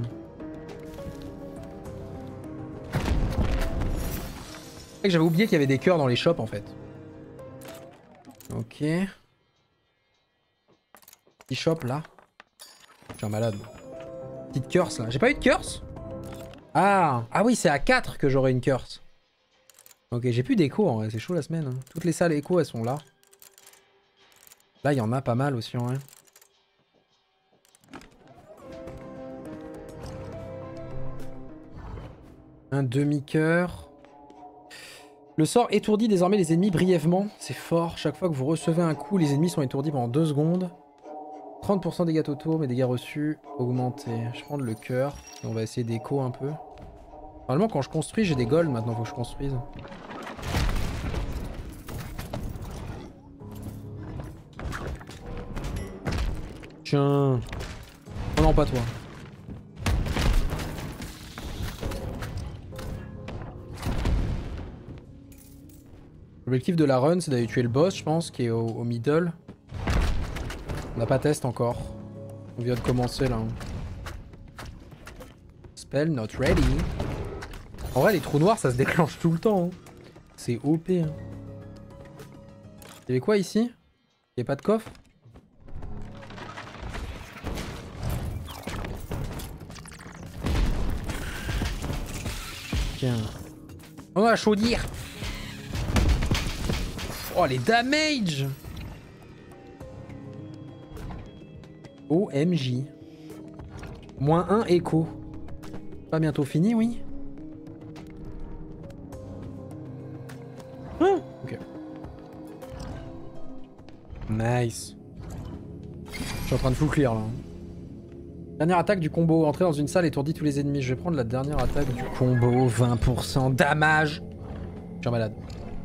C'est vrai que j'avais oublié qu'il y avait des cœurs dans les shops en fait. Ok. Petit shop là. Je suis un malade. Petite curse là. J'ai pas eu de curse? Ah oui, c'est à 4 que j'aurai une curse. Ok, j'ai plus d'écho en vrai, c'est chaud la semaine. Hein. Toutes les salles écho elles sont là. Là il y en a pas mal aussi en vrai. Un demi-cœur. Le sort étourdit désormais les ennemis brièvement. C'est fort. Chaque fois que vous recevez un coup, les ennemis sont étourdis pendant 2 secondes. 30% dégâts totaux, mais dégâts reçus augmentés. Je vais prendre le cœur. Et on va essayer d'écho un peu. Normalement, quand je construis, j'ai des golds. Maintenant, faut que je construise. Tiens. Oh non, pas toi. L'objectif de la run, c'est d'aller tuer le boss, je pense, qui est au middle. On n'a pas test encore. On vient de commencer là. Spell not ready. En vrai, les trous noirs, ça se déclenche tout le temps. Hein. C'est OP. Hein. Il y avait quoi ici? Il n'y a pas de coffre? Tiens. Oh, la chaudière! Oh, les damage! OMJ. Moins 1 écho. Pas bientôt fini, oui? Ah, ok. Nice. Je suis en train de full clear là. Dernière attaque du combo. Entrer dans une salle étourdit tous les ennemis. Je vais prendre la dernière attaque du combo. 20% damage. Je suis un malade.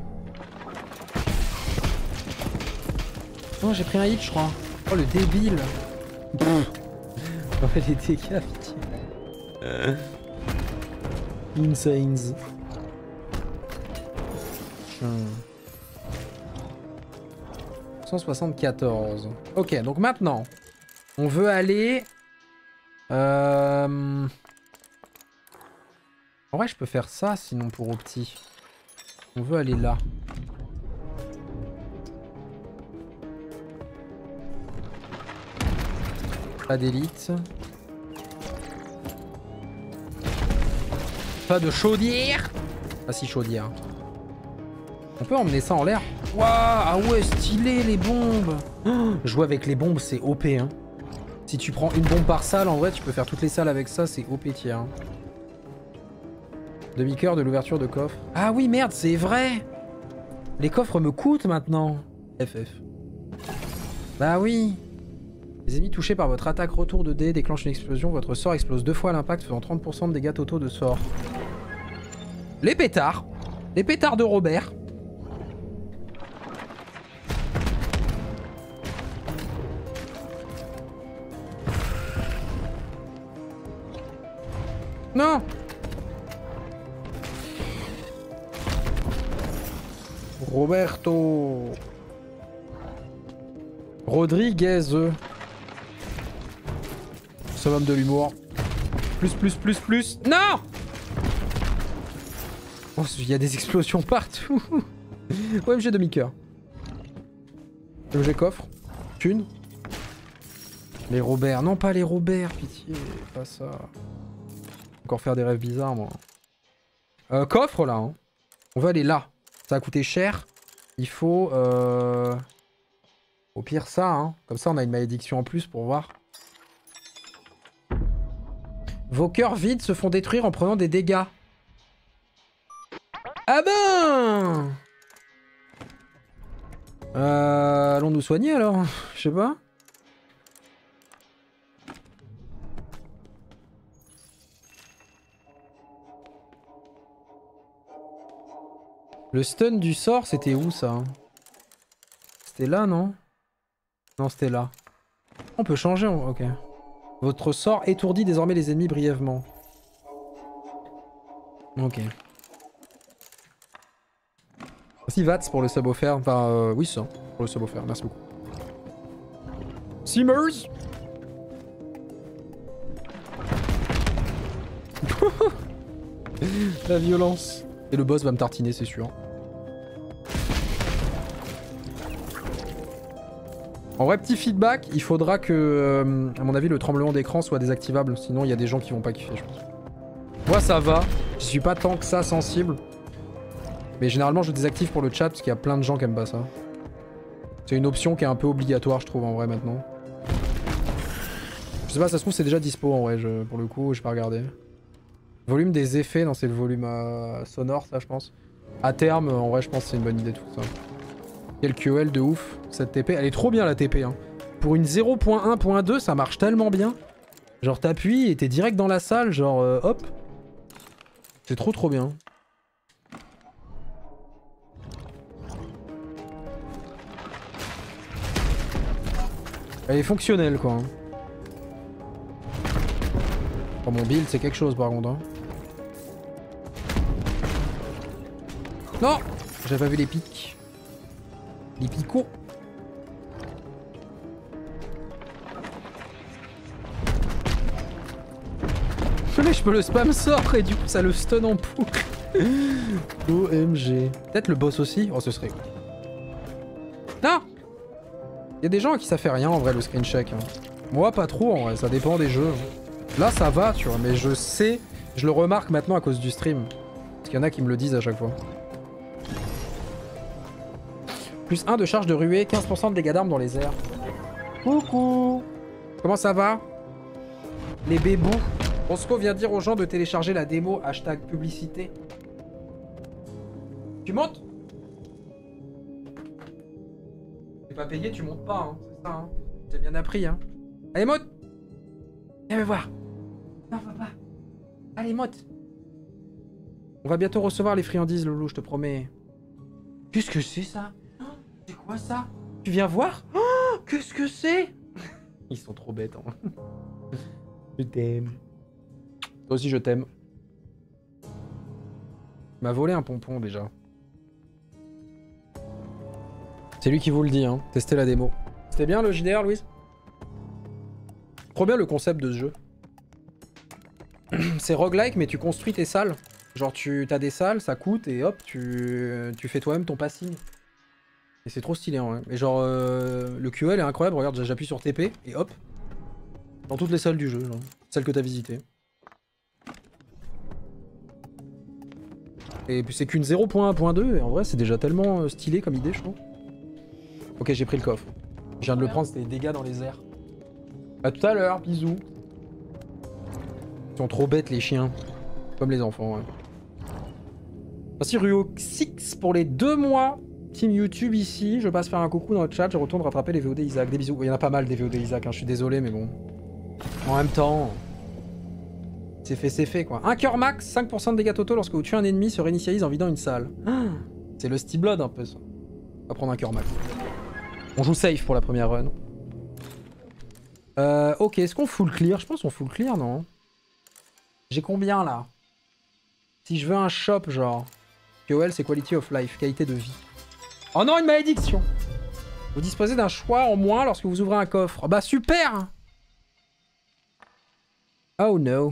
Oh, j'ai pris un hit, je crois. Oh, le débile. On fait les dégâts, pitié. Insanes. 174. Ok, donc maintenant, on veut aller... En vrai, je peux faire ça, sinon, pour Opti. On veut aller là. Pas d'élite. Pas de chaudière. Ah si, chaudière. On peut emmener ça en l'air. Waouh, ah ouais, stylé les bombes. Oh, jouer avec les bombes, c'est OP. Hein. Si tu prends une bombe par salle, en vrai, tu peux faire toutes les salles avec ça, c'est OP tiers. Hein. Demi-cœur de l'ouverture de coffre. Ah oui, merde, c'est vrai. Les coffres me coûtent maintenant. FF. Bah oui. Les ennemis touchés par votre attaque retour de dés déclenchent une explosion. Votre sort explose 2 fois à l'impact, faisant 30% de dégâts totaux de sort. Les pétards. Les pétards de Robert. Non. Roberto. Rodriguez. Summum de l'humour. Plus. Non. Oh, il y a des explosions partout. OMG demi-cœur. OMG coffre. Thune. Les Robert. Non, pas les Robert, pitié. Pas ça. Encore faire des rêves bizarres, moi. Coffre, là. Hein. On va aller là. Ça a coûté cher. Il faut... Au pire, ça. Hein. Comme ça, on a une malédiction en plus pour voir. Vos cœurs vides se font détruire en prenant des dégâts. Ah ben! Allons nous soigner alors. Je sais pas. Le stun du sort, c'était où ça? C'était là, non? Non, c'était là. On peut changer, ok. Votre sort étourdit désormais les ennemis brièvement. Ok. Merci Vats pour le sub offert. Enfin, oui, ça. Pour le sub offert. Merci beaucoup. Simmers. La violence. Et le boss va me tartiner, c'est sûr. En vrai, petit feedback, il faudra que, à mon avis, le tremblement d'écran soit désactivable. Sinon, il y a des gens qui vont pas kiffer, je pense. Moi, ça va. Je suis pas tant que ça sensible. Mais généralement, je désactive pour le chat parce qu'il y a plein de gens qui aiment pas ça. C'est une option qui est un peu obligatoire, je trouve, en vrai, maintenant. Je sais pas, ça se trouve, c'est déjà dispo, en vrai. Pour le coup, j'ai pas regardé. Volume des effets, non c'est le volume sonore ça je pense. À terme, en vrai je pense que c'est une bonne idée tout ça. Quel QL de ouf, cette TP. Elle est trop bien la TP. Hein. Pour une 0.1.2 ça marche tellement bien. Genre t'appuies et t'es direct dans la salle, genre hop. C'est trop bien. Elle est fonctionnelle quoi. Oh, mon build c'est quelque chose par contre. Hein. Non, j'avais pas vu les pics. Les picots. Mais je peux le spam sort et du coup ça le stun en boucle. OMG. Peut-être le boss aussi. Oh ce serait cool. Non. Il y a des gens à qui ça fait rien en vrai le screen check. Hein. Moi pas trop en vrai, ça dépend des jeux. Là ça va tu vois, mais je sais, je le remarque maintenant à cause du stream. Parce qu'il y en a qui me le disent à chaque fois. Plus 1 de charge de ruée, 15% de dégâts d'armes dans les airs. Coucou. Comment ça va? Les bébous. Roscoe vient dire aux gens de télécharger la démo hashtag publicité. Tu montes? T'es pas payé, tu montes pas, hein. C'est ça, hein. T'es bien appris, hein. Allez, monte. Viens me voir. Non, papa. Allez, monte. On va bientôt recevoir les friandises, Loulou, je te promets. Qu'est-ce que c'est, ça? C'est quoi, ça? Tu viens voir? Oh, qu'est-ce que c'est? Ils sont trop bêtes, hein. Je t'aime. Toi aussi, je t'aime. Il m'a volé un pompon, déjà. C'est lui qui vous le dit, hein. Testez la démo. C'était bien, le JDR, Louise? Trop bien le concept de ce jeu. C'est roguelike, mais tu construis tes salles. Genre, tu as des salles, ça coûte, et hop, tu fais toi-même ton passing. Et c'est trop stylé, en vrai. Et genre, le QL est incroyable. Regarde, j'appuie sur TP, et hop. Dans toutes les salles du jeu, genre. Celles que t'as visitées. Et puis c'est qu'une 0.1.2, et en vrai, c'est déjà tellement stylé comme idée, je trouve. Ok, j'ai pris le coffre. Je viens de le prendre, c'était des dégâts dans les airs. À tout à l'heure, bisous. Ils sont trop bêtes, les chiens. Comme les enfants, ouais. Merci Ruo6 pour les 2 mois. Team YouTube ici. Je passe faire un coucou dans le chat. Je retourne rattraper les VOD Isaac. Des bisous. Il y en a pas mal des VOD Isaac, hein. Je suis désolé, mais bon. En même temps... c'est fait, quoi. Un cœur max, 5% de dégâts totaux lorsque vous tuez un ennemi se réinitialise en vidant une salle. C'est le Steel Blood, un peu, ça. On va prendre un cœur max. On joue safe pour la première run. Ok, est-ce qu'on full clear? Je pense qu'on full clear, non? J'ai combien, là? Si je veux un shop, genre... QOL, c'est quality of life, qualité de vie. Oh non, une malédiction! Vous disposez d'un choix en moins lorsque vous ouvrez un coffre. Oh bah super! Oh no.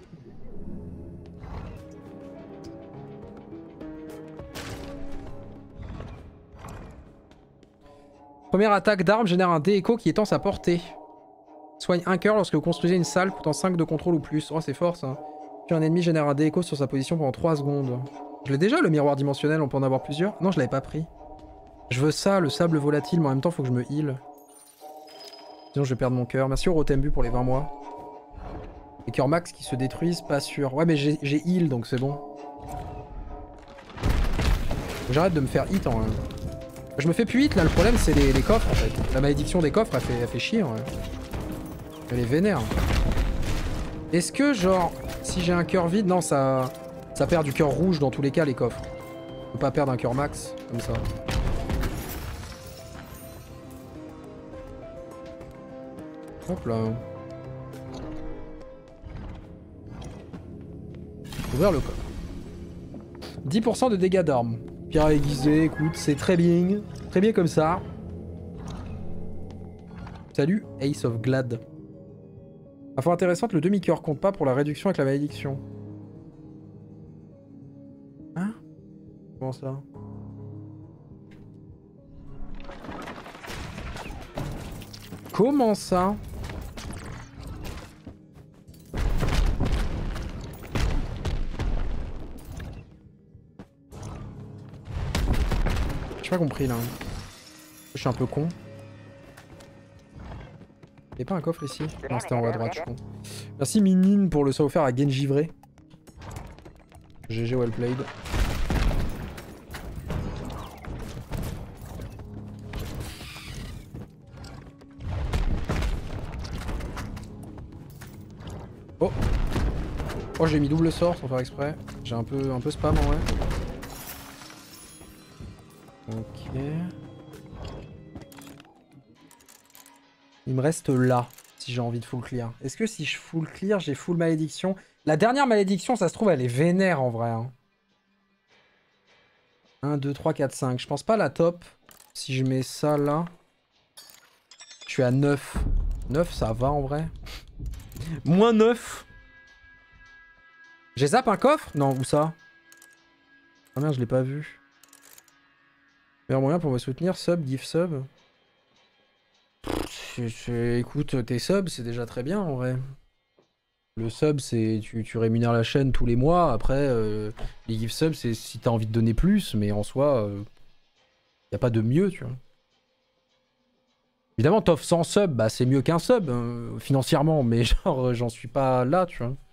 Première attaque d'arme génère un dé écho qui étend sa portée. Soigne un cœur lorsque vous construisez une salle coûtant 5 de contrôle ou plus. Oh, c'est fort ça. Puis un ennemi génère un dé écho sur sa position pendant 3 secondes. Je l'ai déjà le miroir dimensionnel, on peut en avoir plusieurs. Non, je l'avais pas pris. Je veux ça, le sable volatile, mais en même temps, faut que je me heal. Sinon, je vais perdre mon cœur. Merci au Rotembu pour les 20 mois. Les cœurs max qui se détruisent, pas sûr. Ouais, mais j'ai heal, donc c'est bon. J'arrête de me faire hit en... Je me fais plus hit là, le problème c'est les coffres en fait. La malédiction des coffres elle fait chier. Ouais. Elle est vénère. Est-ce que genre, si j'ai un cœur vide, non ça perd du cœur rouge dans tous les cas les coffres. On peut pas perdre un cœur max comme ça. Hop là. Ouvrir le coffre. 10% de dégâts d'armes. Pierre aiguisé, écoute, c'est très bien. Très bien comme ça. Salut, Ace of Glad. Info intéressante, le demi-cœur compte pas pour la réduction avec la malédiction. Hein? Comment ça? Comment ça? J'ai pas compris là. Je suis un peu con. Y'a pas un coffre ici? Non, c'était en haut à droite, je suis con. Merci Minine pour le saut offert à Genji Vrai. GG well played. Oh. Oh, j'ai mis double sort sans faire exprès. J'ai un peu spam en vrai. Ok. Il me reste là, si j'ai envie de full clear. Est-ce que si je full clear, j'ai full malédiction? La dernière malédiction, ça se trouve, elle est vénère en vrai. Hein. 1, 2, 3, 4, 5. Je pense pas la top. Si je mets ça là. Je suis à 9. 9, ça va en vrai. Moins 9. J'ai zap un coffre? Non, où ça? Ah merde, je l'ai pas vu. Meilleur moyen pour me soutenir, sub, give sub. Écoute, tes subs, c'est déjà très bien en vrai. Le sub, c'est tu rémunères la chaîne tous les mois. Après, les give subs, c'est si t'as envie de donner plus, mais en soi, y a pas de mieux, tu vois. Évidemment, t'offres 100 subs, bah c'est mieux qu'un sub financièrement, mais genre, j'en suis pas là, tu vois.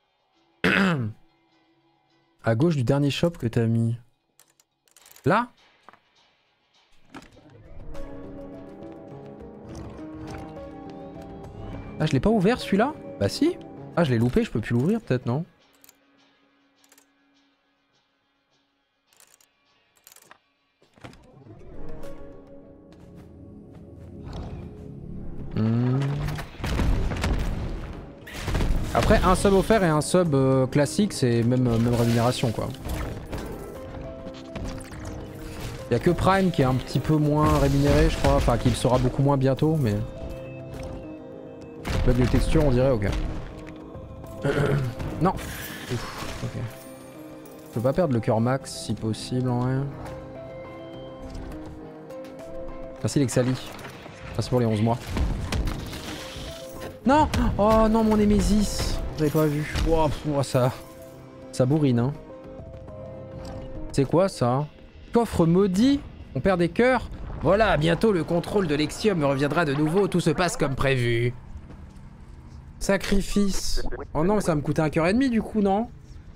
À gauche du dernier shop que t'as mis. Là? Ah, je l'ai pas ouvert celui-là? Bah si. Ah, je l'ai loupé, je peux plus l'ouvrir peut-être, non? Après, un sub offert et un sub classique, c'est même rémunération, quoi. Il y a que Prime qui est un petit peu moins rémunéré, je crois. Enfin, qui le sera beaucoup moins bientôt, mais... Bug de texture, on dirait, ok. Non. Ouf, ok. Je peux pas perdre le cœur max, si possible, en vrai. Merci Lexali. Merci pour les 11 mois. Non! Oh non, mon Némésis! J'avais pas vu. Wow, ça bourrine, hein. C'est quoi, ça? Coffre maudit? On perd des cœurs? Voilà, bientôt le contrôle de l'Exium me reviendra de nouveau. Tout se passe comme prévu. Sacrifice. Oh non, mais ça va me coûter un cœur et demi, du coup, non?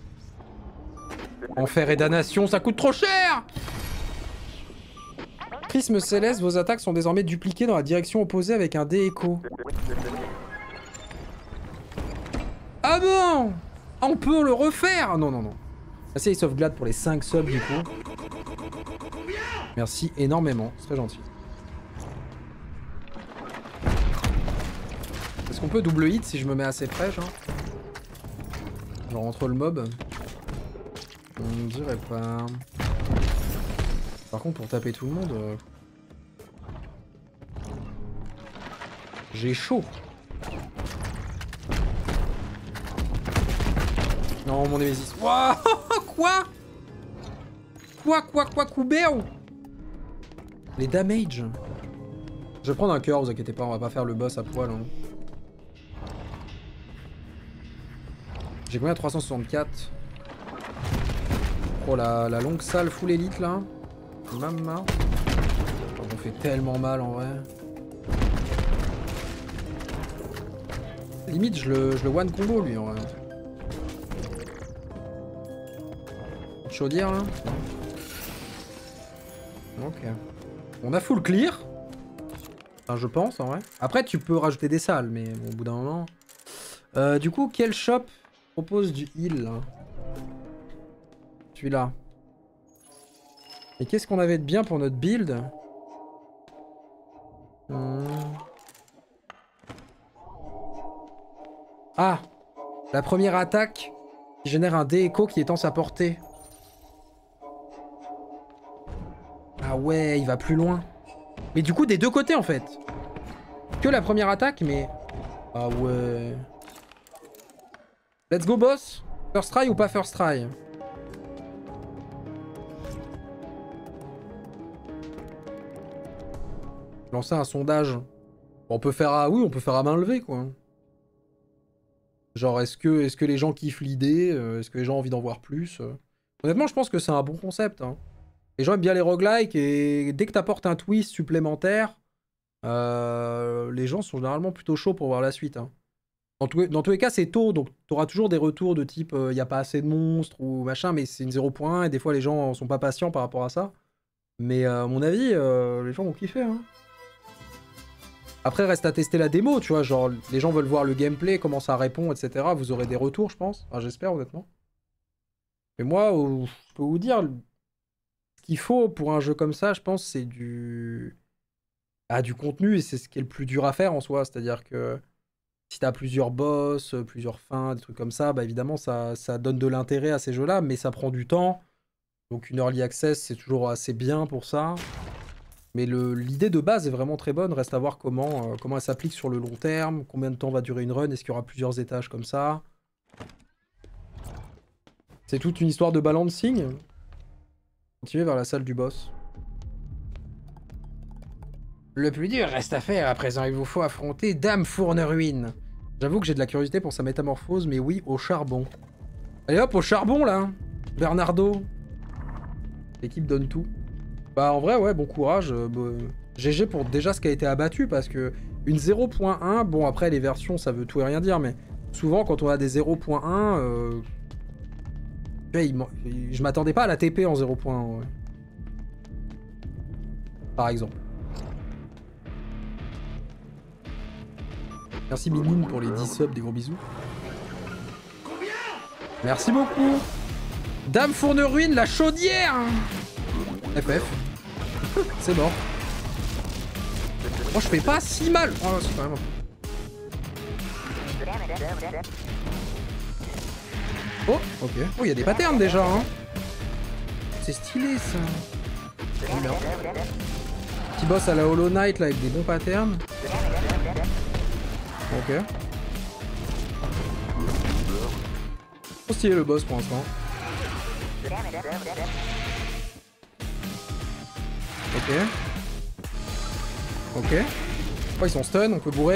Enfer et damnation, ça coûte trop cher! Prisme céleste, vos attaques sont désormais dupliquées dans la direction opposée avec un dé écho. Ah bon? Ah, on peut le refaire? Non, non, non. Merci les sauvegardes pour les 5 subs du coup. Merci énormément, c'est très gentil. Est-ce qu'on peut double hit si je me mets assez près, genre? Genre entre le mob? On dirait pas. Par contre, pour taper tout le monde... J'ai chaud. Non, mon Némésis. Wouah. Quoi? Quoi, Koubéo? Les damage. Je vais prendre un cœur, vous inquiétez pas, on va pas faire le boss à poil. Hein. J'ai combien? 364. Oh la longue salle full élite là. Mama. On fait tellement mal en vrai. Limite je le one combo lui en vrai. Chaudière là. Ok. On a full clear. Enfin, je pense en vrai. Après tu peux rajouter des salles mais bon, au bout d'un moment. Du coup quel shop propose du heal là? Celui-là. Et qu'est-ce qu'on avait de bien pour notre build? Ah! La première attaque qui génère un dé écho qui étend sa portée. Ah ouais, il va plus loin. Mais du coup, des deux côtés en fait. Que la première attaque, mais... Ah ouais... Let's go boss. First try ou pas first try? Lancer un sondage. On peut faire à... Oui, on peut faire à main levée quoi. Genre est-ce que les gens kiffent l'idée? Est-ce que les gens ont envie d'en voir plus? Honnêtement, je pense que c'est un bon concept. Hein. Les gens aiment bien les roguelikes et dès que t'apportes un twist supplémentaire, les gens sont généralement plutôt chauds pour voir la suite. Hein. Dans tous les cas, c'est tôt, donc tu auras toujours des retours de type il n'y a pas assez de monstres ou machin, mais c'est une 0.1 et des fois les gens sont pas patients par rapport à ça. Mais à mon avis, les gens vont kiffer. Hein. Après, reste à tester la démo, tu vois, genre les gens veulent voir le gameplay, comment ça répond, etc. Vous aurez des retours, je pense. Enfin, j'espère, honnêtement. Mais moi, je peux vous dire, ce qu'il faut pour un jeu comme ça, je pense, c'est du contenu et c'est ce qui est le plus dur à faire en soi. C'est-à-dire que si t'as plusieurs boss, plusieurs fins, des trucs comme ça, bah évidemment, ça donne de l'intérêt à ces jeux-là, mais ça prend du temps. Donc une early access, c'est toujours assez bien pour ça. Mais l'idée de base est vraiment très bonne. Reste à voir comment elle s'applique sur le long terme. Combien de temps va durer une run? Est-ce qu'il y aura plusieurs étages comme ça? C'est toute une histoire de balancing. Continuez vers la salle du boss. Le plus dur reste à faire. À présent, il vous faut affronter Dame Fourne-Ruine. J'avoue que j'ai de la curiosité pour sa métamorphose, mais oui, au charbon. Allez hop, au charbon là. Bernardo. L'équipe donne tout. Bah en vrai ouais bon courage, GG pour déjà ce qui a été abattu parce que une 0.1, bon après les versions ça veut tout et rien dire mais souvent quand on a des 0.1, je m'attendais pas à la TP en 0.1 ouais. Par exemple. Merci Mimine pour les 10 subs, des gros bisous. Merci beaucoup. Dame Fourne-Ruine, la chaudière. FF. C'est mort. Moi je fais pas si mal. Oh c'est quand même... Oh ok. Oh il y a des patterns déjà hein. C'est stylé ça. Petit boss à la Hollow Knight là avec des bons patterns. Ok. Trop stylé le boss pour l'instant. Ok. Ok. Oh, ils sont stun, on peut bourrer.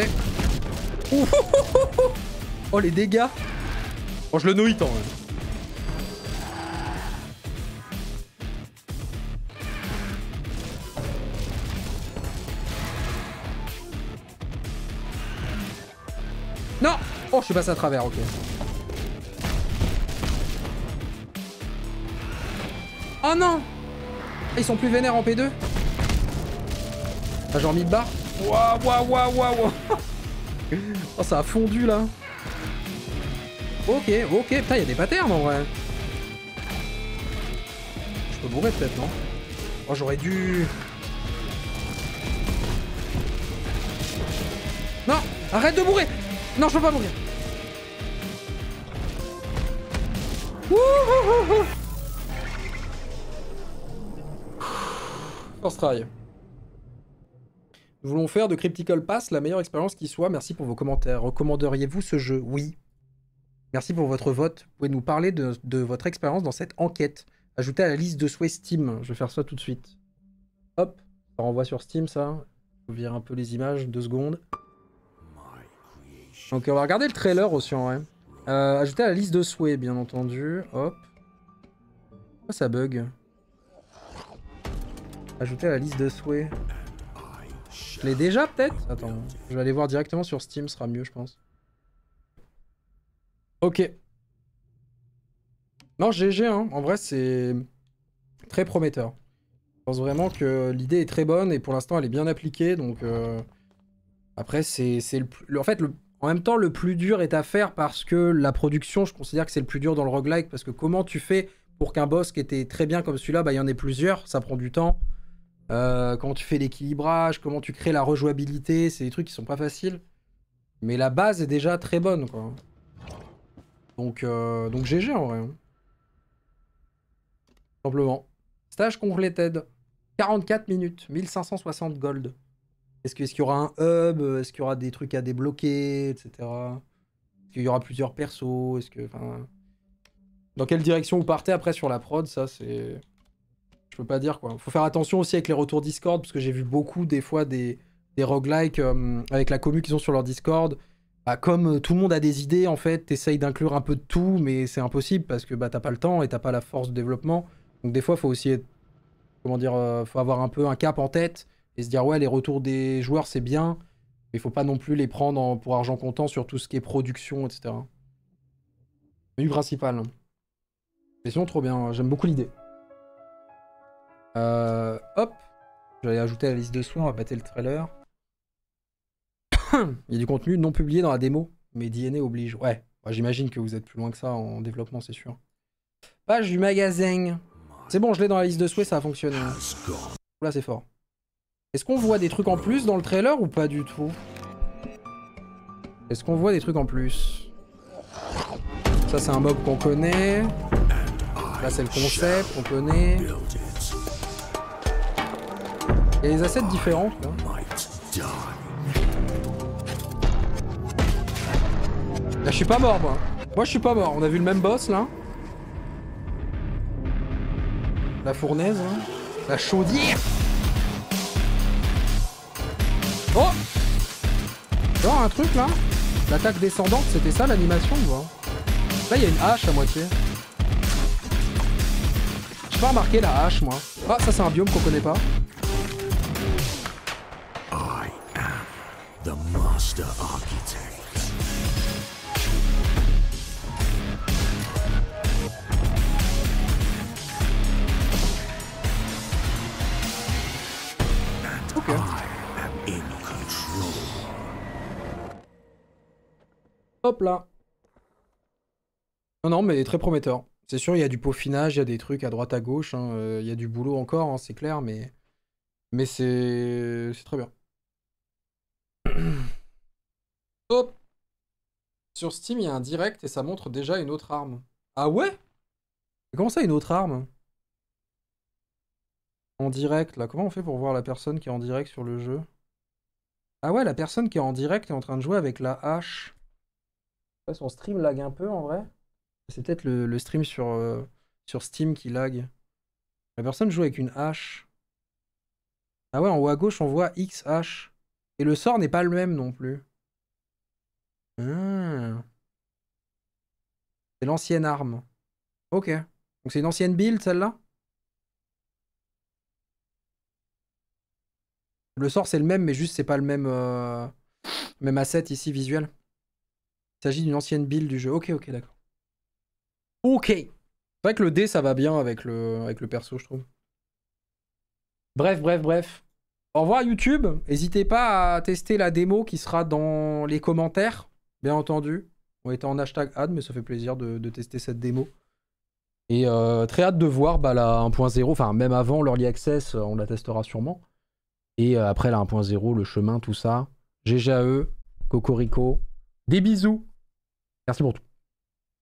Oh, les dégâts. Oh, je le no-hit en vrai. Non. Oh, je suis passé à travers, ok. Oh non. Ils sont plus vénères en P2. Ah, genre mid-bar. Waouh, waouh, waouh, waouh. Oh, ça a fondu là. Ok, ok. Putain, il y a des patterns en vrai. Je peux bourrer peut-être, non? Oh, j'aurais dû... Non, arrête de bourrer. Non, je peux pas mourir. Wouhouhouhou. First try. Nous voulons faire de Cryptical Pass la meilleure expérience qui soit. Merci pour vos commentaires. Recommanderiez-vous ce jeu? Oui. Merci pour votre vote. Vous pouvez nous parler de votre expérience dans cette enquête. Ajoutez à la liste de souhaits Steam. Je vais faire ça tout de suite. Hop. Ça renvoie sur Steam, ça. Je vais virer un peu les images. 2 secondes. Donc on va regarder le trailer aussi en vrai. Ajoutez à la liste de souhaits, bien entendu. Hop. Pourquoi ça bug? Ajouter à la liste de souhaits. Je l'ai déjà peut-être? Attends, je vais aller voir directement sur Steam, ce sera mieux je pense. Ok. Non, GG, hein. En vrai c'est très prometteur. Je pense vraiment que l'idée est très bonne et pour l'instant elle est bien appliquée. Donc après c'est en fait en même temps le plus dur est à faire parce que la production, je considère que c'est le plus dur dans le roguelike. Parce que comment tu fais pour qu'un boss qui était très bien comme celui-là, bah il y en ait plusieurs, ça prend du temps. Comment tu fais l'équilibrage, comment tu crées la rejouabilité, c'est des trucs qui sont pas faciles. Mais la base est déjà très bonne, quoi. Donc GG en vrai. Simplement. Stage completed. 44 minutes, 1560 gold. Est-ce qu'il y aura un hub? Est-ce qu'il y aura des trucs à débloquer, etc. Est-ce qu'il y aura plusieurs persos? Est-ce que... Enfin... Dans quelle direction vous partez après sur la prod? Ça, c'est... Je peux pas dire quoi. Faut faire attention aussi avec les retours Discord, parce que j'ai vu beaucoup des fois des roguelikes avec la commu qu'ils ont sur leur Discord. Bah, comme tout le monde a des idées, en fait, t'essayes d'inclure un peu de tout, mais c'est impossible parce que bah, t'as pas le temps et t'as pas la force de développement. Donc des fois, faut aussi être... Comment dire, faut avoir un peu un cap en tête et se dire ouais, les retours des joueurs c'est bien, Il faut pas non plus les prendre pour argent comptant sur tout ce qui est production, etc. Menu principal. Mais sinon, trop bien. J'aime beaucoup l'idée. Hop. Je vais ajouter à la liste de soins. On va battre le trailer. Il y a du contenu non publié dans la démo. Mais DNA oblige. Ouais. J'imagine que vous êtes plus loin que ça en développement, c'est sûr. Page du magasin. C'est bon, je l'ai dans la liste de souhaits, ça a fonctionné. Là, c'est fort. Est-ce qu'on voit des trucs en plus dans le trailer ou pas du tout? Est-ce qu'on voit des trucs en plus? Ça, c'est un mob qu'on connaît. Là, c'est le concept qu'on connaît. Il y a des assets différents, quoi. Là, je suis pas mort, moi. Moi, je suis pas mort. On a vu le même boss, là. La fournaise, hein. La chaudière. Oh! Tu vois un truc, là? L'attaque descendante, c'était ça, l'animation, ou pas? Là, il y a une hache à moitié. J'ai pas remarqué la hache, moi. Ah, ça, c'est un biome qu'on connaît pas. I am the master architect. Ok. Hop là. Non, mais très prometteur. C'est sûr, il y a du peaufinage, il y a des trucs à droite à gauche. Hein, il y a du boulot encore, hein, c'est clair, mais c'est très bien. Hop. Sur Steam, il y a un direct et ça montre déjà une autre arme. Ah ouais? Comment ça, une autre arme? En direct, là. Comment on fait pour voir la personne qui est en direct sur le jeu? Ah ouais, la personne qui est en direct est en train de jouer avec la hache. Ouais, son stream lag un peu, en vrai. C'est peut-être le stream sur Steam qui lag. La personne joue avec une hache. Ah ouais, en haut à gauche, on voit XH. Et le sort n'est pas le même non plus. Ah. C'est l'ancienne arme. Ok. Donc c'est une ancienne build, celle-là? Le sort, c'est le même, mais juste, c'est pas le même asset ici, visuel. Il s'agit d'une ancienne build du jeu. Ok, d'accord. Ok. C'est vrai que le D, ça va bien avec le perso, je trouve. Bref. Au revoir YouTube. N'hésitez pas à tester la démo qui sera dans les commentaires, bien entendu. On était en hashtag ad, mais ça fait plaisir de tester cette démo. Et très hâte de voir la 1.0, enfin même avant l'Early Access, on la testera sûrement. Et après la 1.0, le chemin, tout ça. GG à eux, Cocorico. Des bisous. Merci pour tout.